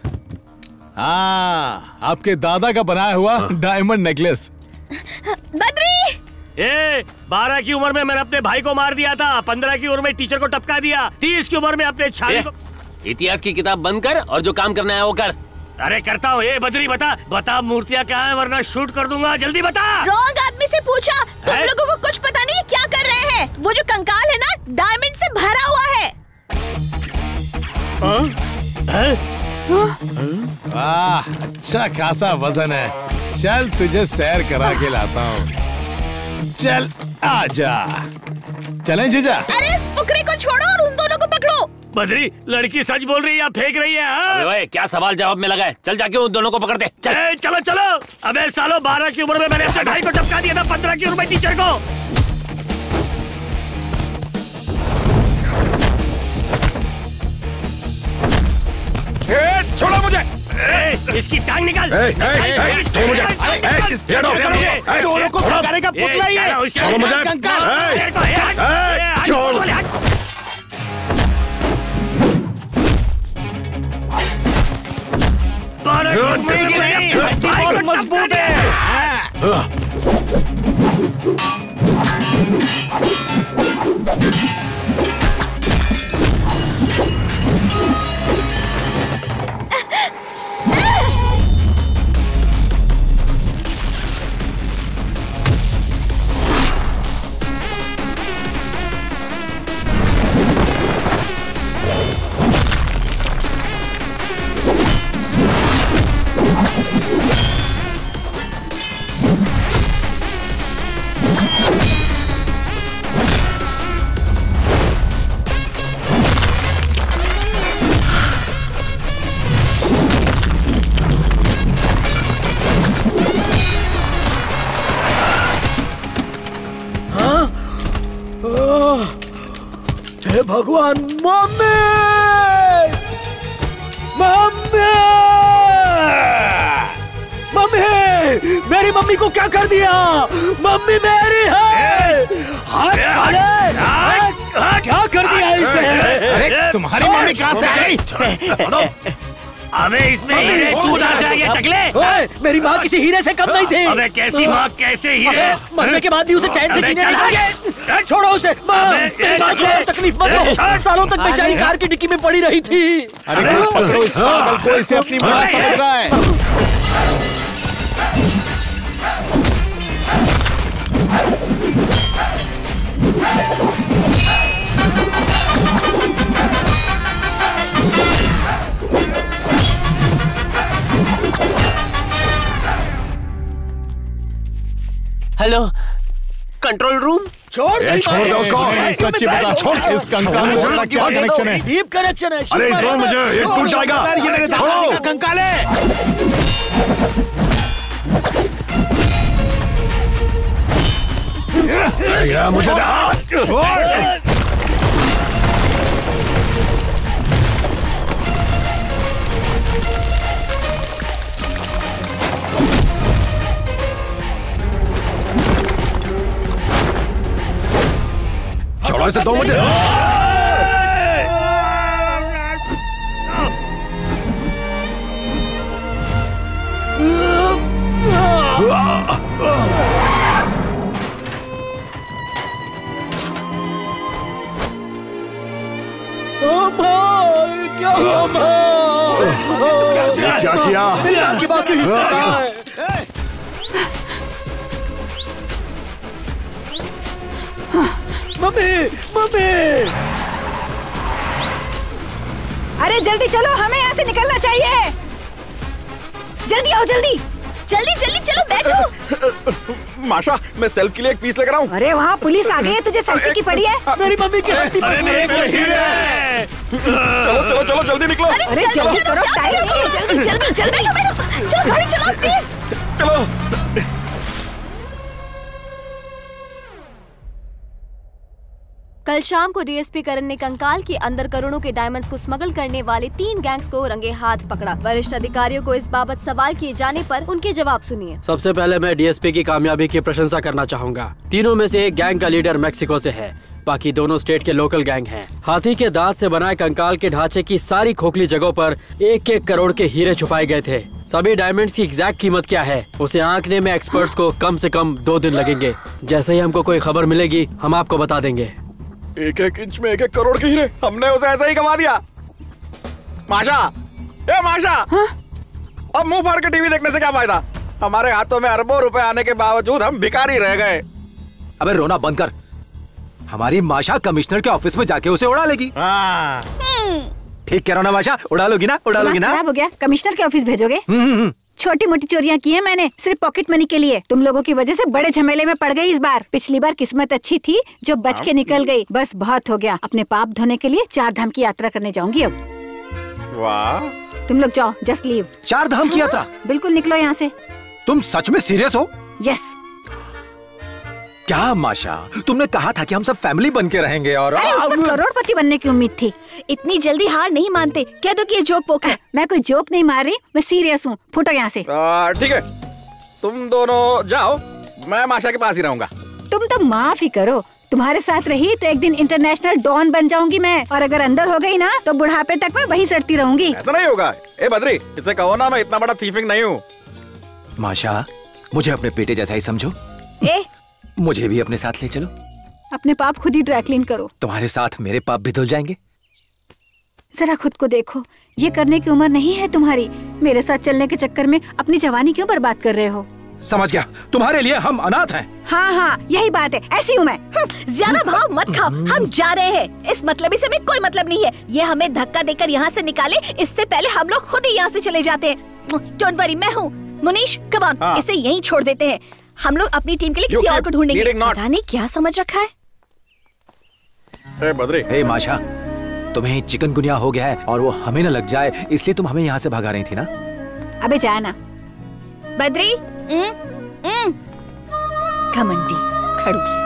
हाँ, आपके दादा का बनाया हुआ डायमंड नेकलेस। बद्री, 12 की उम्र में मैंने अपने भाई को मार दिया था, 15 की उम्र में टीचर को टपका दिया, 30 की उम्र में अपने छाली को। इतिहास की किताब बंद कर और जो काम करना है वो कर। अरे करता हूँ। बद्री बता, बता मूर्तियाँ क्या है, वरना शूट कर दूंगा। जल्दी बता। रॉन्ग आदमी से पूछा। तुम लोगों को कुछ पता नहीं क्या कर रहे हैं। वो जो कंकाल है ना, अच्छा खासा वजन है। चल तुझे सैर करा के लाता हूँ। चल आजा। चलें जीजा? अरे इस फुकरे को छोड़ो और उन दोनों को पकड़ो। बद्री, लड़की सच बोल रही है या फेंक रही है? अबे भाई क्या सवाल जवाब में लगा है? चल जाके उन दोनों को पकड़ दे। चल। चलो चलो। अबे सालो 12 की उम्र में मैंने अपने भाई को टपका दिया था 15 की उम्र में टीचर को। छोड़ो मुझे। इसकी टांग निकाल। छोड़ो मुझे। चोरों को भगाने का पुतला ही है। छोड़ो मुझे। छोड़। बहुत मजबूत है। हे भगवान, मम्मी! मम्मी! मम्मी! मेरी मम्मी को क्या कर दिया? मम्मी मेरी है! हाथ साले! क्या कर दिया इसे? अरे तुम्हारी मम्मी कहाँ से आ गई? अबे इसमें हीरे तू कहाँ से आ गया टकले? मेरी माँ किसी हीरे से कम नहीं थी। अबे कैसी माँ कैसे हीरे? मरने के बाद भी उसे चैन से जीने नहीं दिया। छोड़ो उसे। माँ, मेरी माँ को और तकलीफ मत दो। सालों तक बेचारी कार की डिक्की में पड़ी रही थी। अरे पकड़ो इस पागल को, इसे अपनी माँ समझ रहा है। Hello, control room. छोड़ दे उसको। सच्ची बता, छोड़ इस कंकाल को। क्या कनेक्शन है? डीप कनेक्शन है। अरे दो मुझे, ये टूट जाएगा। छोड़ो कंकाल है। मुझे छोड़ो इसे, दो मुझे। क्या हुआ? क्या किया? मेरी आँख की बाकी हिस्सा कहाँ है? Mummy, mummy! अरे जल्दी चलो, हमें यहाँ से निकलना चाहिए। जल्दी आओ, जल्दी जल्दी जल्दी चलो, बैठो। माशा, मैं सेल्फ के लिए एक पीस लेकर आऊं। अरे वहाँ पुलिस आ गई है, तुझे सेल्फी की पड़ी है। मेरी मम्मी की हड्डी पर चलो चलो चलो जल्दी निकलो। अरे जल्दी करो, टाइम नहीं है, जल्दी जल्दी जल्दी। चलो गाड़ी चलाओ प्लीज। चलो। कल शाम को डीएसपी करण ने कंकाल के अंदर करोड़ों के डायमंड्स को स्मगल करने वाले 3 गैंग्स को रंगे हाथ पकड़ा। वरिष्ठ अधिकारियों को इस बाबत सवाल किए जाने पर उनके जवाब सुनिए। सबसे पहले मैं डीएसपी की कामयाबी की प्रशंसा करना चाहूँगा। तीनों में से एक गैंग का लीडर मैक्सिको से है, बाकी दोनों स्टेट के लोकल गैंग हैं। हाथी के दांत से बनाए कंकाल के ढांचे की सारी खोखली जगहों पर 1-1 करोड़ के हीरे छुपाए गए थे। सभी डायमंड्स की एग्जैक्ट कीमत क्या है उसे आंकने में एक्सपर्ट्स को कम से कम 2 दिन लगेंगे। जैसे ही हमको कोई खबर मिलेगी हम आपको बता देंगे। 1-1 इंच में 1-1 करोड़ के हीरे, हमने उसे ऐसा ही कमा दिया। माशा, ए माशा, अब मुंह फाड़ के टीवी देखने से क्या फायदा? हमारे हाथों में अरबों रुपए आने के बावजूद हम भिखारी रह गए। अबे रोना बंद कर। हमारी माशा कमिश्नर के ऑफिस में जाके उसे उड़ा लेगी। ठीक कह रहा ना माशा, उड़ा लोगी ना, उड़ा लोगी ना। खराब हो गया, कमिश्नर के ऑफिस भेजोगे? छोटी मोटी चोरियां की है मैंने, सिर्फ पॉकेट मनी के लिए। तुम लोगों की वजह से बड़े झमेले में पड़ गई इस बार। पिछली बार किस्मत अच्छी थी जो बच के निकल गई। बस बहुत हो गया, अपने पाप धोने के लिए 4 धाम की यात्रा करने जाऊंगी अब। वाह, तुम लोग जाओ, जस्ट लीव। 4 धाम की यात्रा? बिल्कुल, निकलो यहाँ से। तुम सच में सीरियस हो? यस। क्या माशा, तुमने कहा था कि हम सब फैमिली बन के रहेंगे और करोड़पति बनने की उम्मीद थी। इतनी जल्दी हार नहीं मानते। कह दो कि ये जोक पोक है। मैं कोई जोक नहीं मार रही, मैं सीरियस हूँ। फुटो यहाँ से। ठीक है, तुम दोनों जाओ, मैं माशा के पास ही रहूंगा। तुम तो माफ ही करो, तुम्हारे साथ रही तो एक दिन इंटरनेशनल डॉन बन जाऊंगी मैं, और अगर अंदर हो गई ना तो बुढ़ापे तक मैं वही सड़ती रहूंगी। ऐसा नहीं होगा। ए बद्री, इसे कहो ना मैं इतना बड़ा थीफिंग नहीं हूँ। माशा, मुझे अपने बेटे जैसा ही समझो। मुझे भी अपने साथ ले चलो। अपने पाप खुद ही ड्राई क्लीन करो। तुम्हारे साथ मेरे पाप भी धुल जाएंगे। जरा खुद को देखो, ये करने की उम्र नहीं है तुम्हारी। मेरे साथ चलने के चक्कर में अपनी जवानी क्यों बर्बाद कर रहे हो? समझ गया, तुम्हारे लिए हम अनाथ हैं। हाँ हाँ, यही बात है, ऐसी हूँ मैं। ज्यादा भाव मत खाओ, हम जा रहे हैं। इस मतलबी से भी कोई मतलब नहीं है। ये हमें धक्का देकर यहाँ से निकाले, इससे पहले हम लोग खुद ही यहाँ से चले जाते हैं। डोंट वरी, मैं हूँ। मुनीश, कम ऑन, इसे यहीं छोड़ देते हैं। हम लोग अपनी टीम के लिए किसी और को ढूंढेंगे। पता नहीं क्या समझ रखा है। ए बद्री, ए माशा, तुम्हें चिकनगुनिया हो गया है और वो हमें न लग जाए, इसलिए तुम हमें यहाँ से भगा रही थी ना? अबे जाना। बद्री, घमंडी खड़ूस।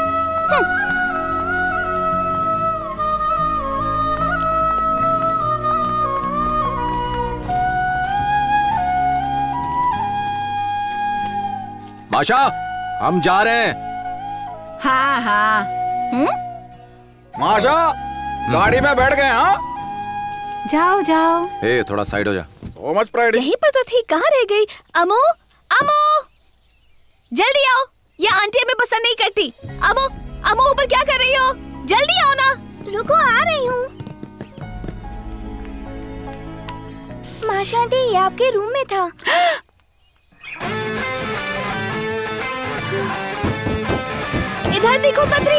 माशा, हम जा रहे हैं। हाँ हाँ। माशा, गाड़ी में बैठ गए? हाँ, जाओ जाओ। ए, थोड़ा साइड हो जा। So much pride। यहीं पर तो थी, कहाँ रह गई? अमो, अमो, जल्दी आओ। ये आंटी हमें पसंद नहीं करती। अमो, अमो, ऊपर क्या कर रही हो? जल्दी आओ ना। रुको, आ रही हूँ। माशा आंटी, ये आपके रूम में था। इधर देखो बद्री।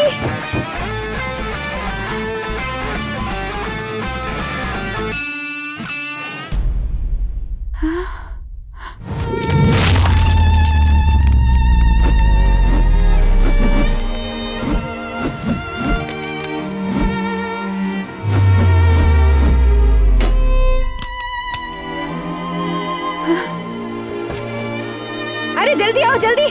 अरे जल्दी आओ, जल्दी।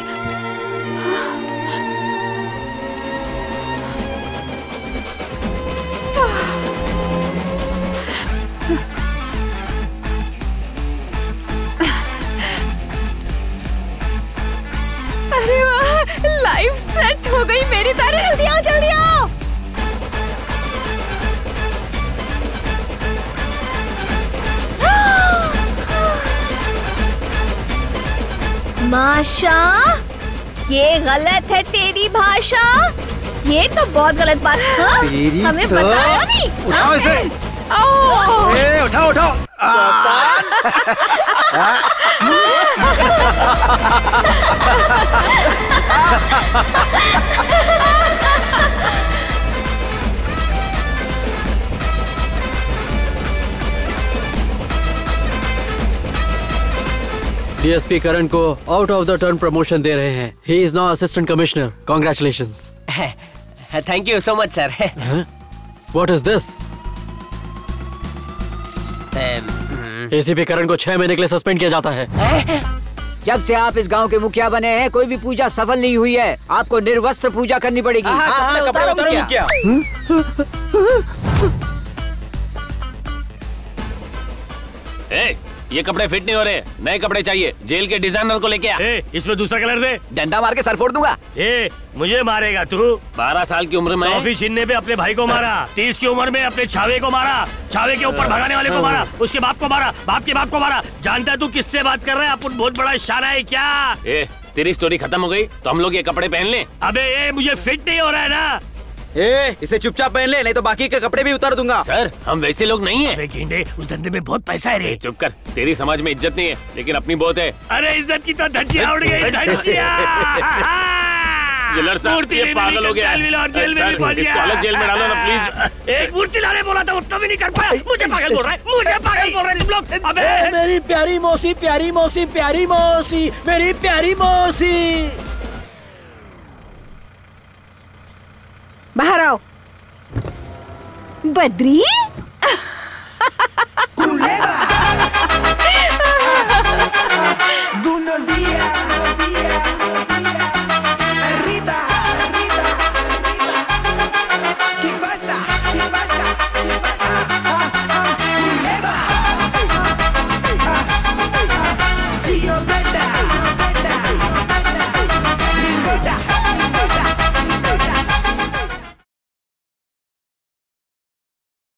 अरे वाह, लाइफ सेट हो गई मेरी तरह। जल्दी आओ, जल्दी आओ। माशा, ये गलत है तेरी भाषा। ये तो बहुत गलत बात है। हाँ? तेरी हमें तो... बताया नहीं। उठाओ इसे। ए, उठाओ उठाओ। डीएसपी करण को out of the turn promotion दे रहे हैं। He is now assistant commissioner. Congratulations. Thank you so much sir. What is this? ACP Karan को 6 महीने के लिए सस्पेंड किया जाता है। जब से आप इस गांव के मुखिया बने हैं, कोई भी पूजा सफल नहीं हुई है। आपको निर्वस्त्र पूजा करनी पड़ेगी। कपड़े उतारो मुखिया। ये कपड़े फिट नहीं हो रहे, नए कपड़े चाहिए। जेल के डिजाइनर को लेके आ। इसमें दूसरा कलर दे। डंडा मार के सर फोड़ दूंगा। मुझे मारेगा तू? 12 साल की उम्र में टॉफी छीनने पे अपने भाई को मारा। 30 की उम्र में अपने छावे को मारा। छावे के ऊपर भगाने वाले को मारा। उसके बाप को मारा। बाप के बाप को मारा। जानता है तू किससे बात कर रहा है? अपन बहुत बड़ा इशारा है क्या? तेरी स्टोरी खत्म हो गई तो हम लोग ये कपड़े पहन लें? अबे मुझे फिट नहीं हो रहा है ना। इसे चुपचाप पहन ले, नहीं तो बाकी के कपड़े भी उतार दूंगा। सर, हम वैसे लोग नहीं हैं। गेंडे, उस धंधे में बहुत पैसा है रे। चुप कर, तेरी समाज में इज्जत नहीं है लेकिन अपनी बहुत है। अरे इज्जत की तो धज्जियां उड़ गई। धज्जियां। जेलर साहब ये पागल हो गया है। जेल में भी पहुंच गया। इसको अलग जेल में डालो ना प्लीज। एक मूर्ति लाने बोला था उतना भी नहीं कर पाया। मुझे पागल बोल रहा है, मुझे पागल बोल रहे हैं तुम लोग। अबे मेरी प्यारी मौसी, प्यारी मौसी, प्यारी मौसी, मेरी प्यारी मौसी। बाहर आओ। बद्री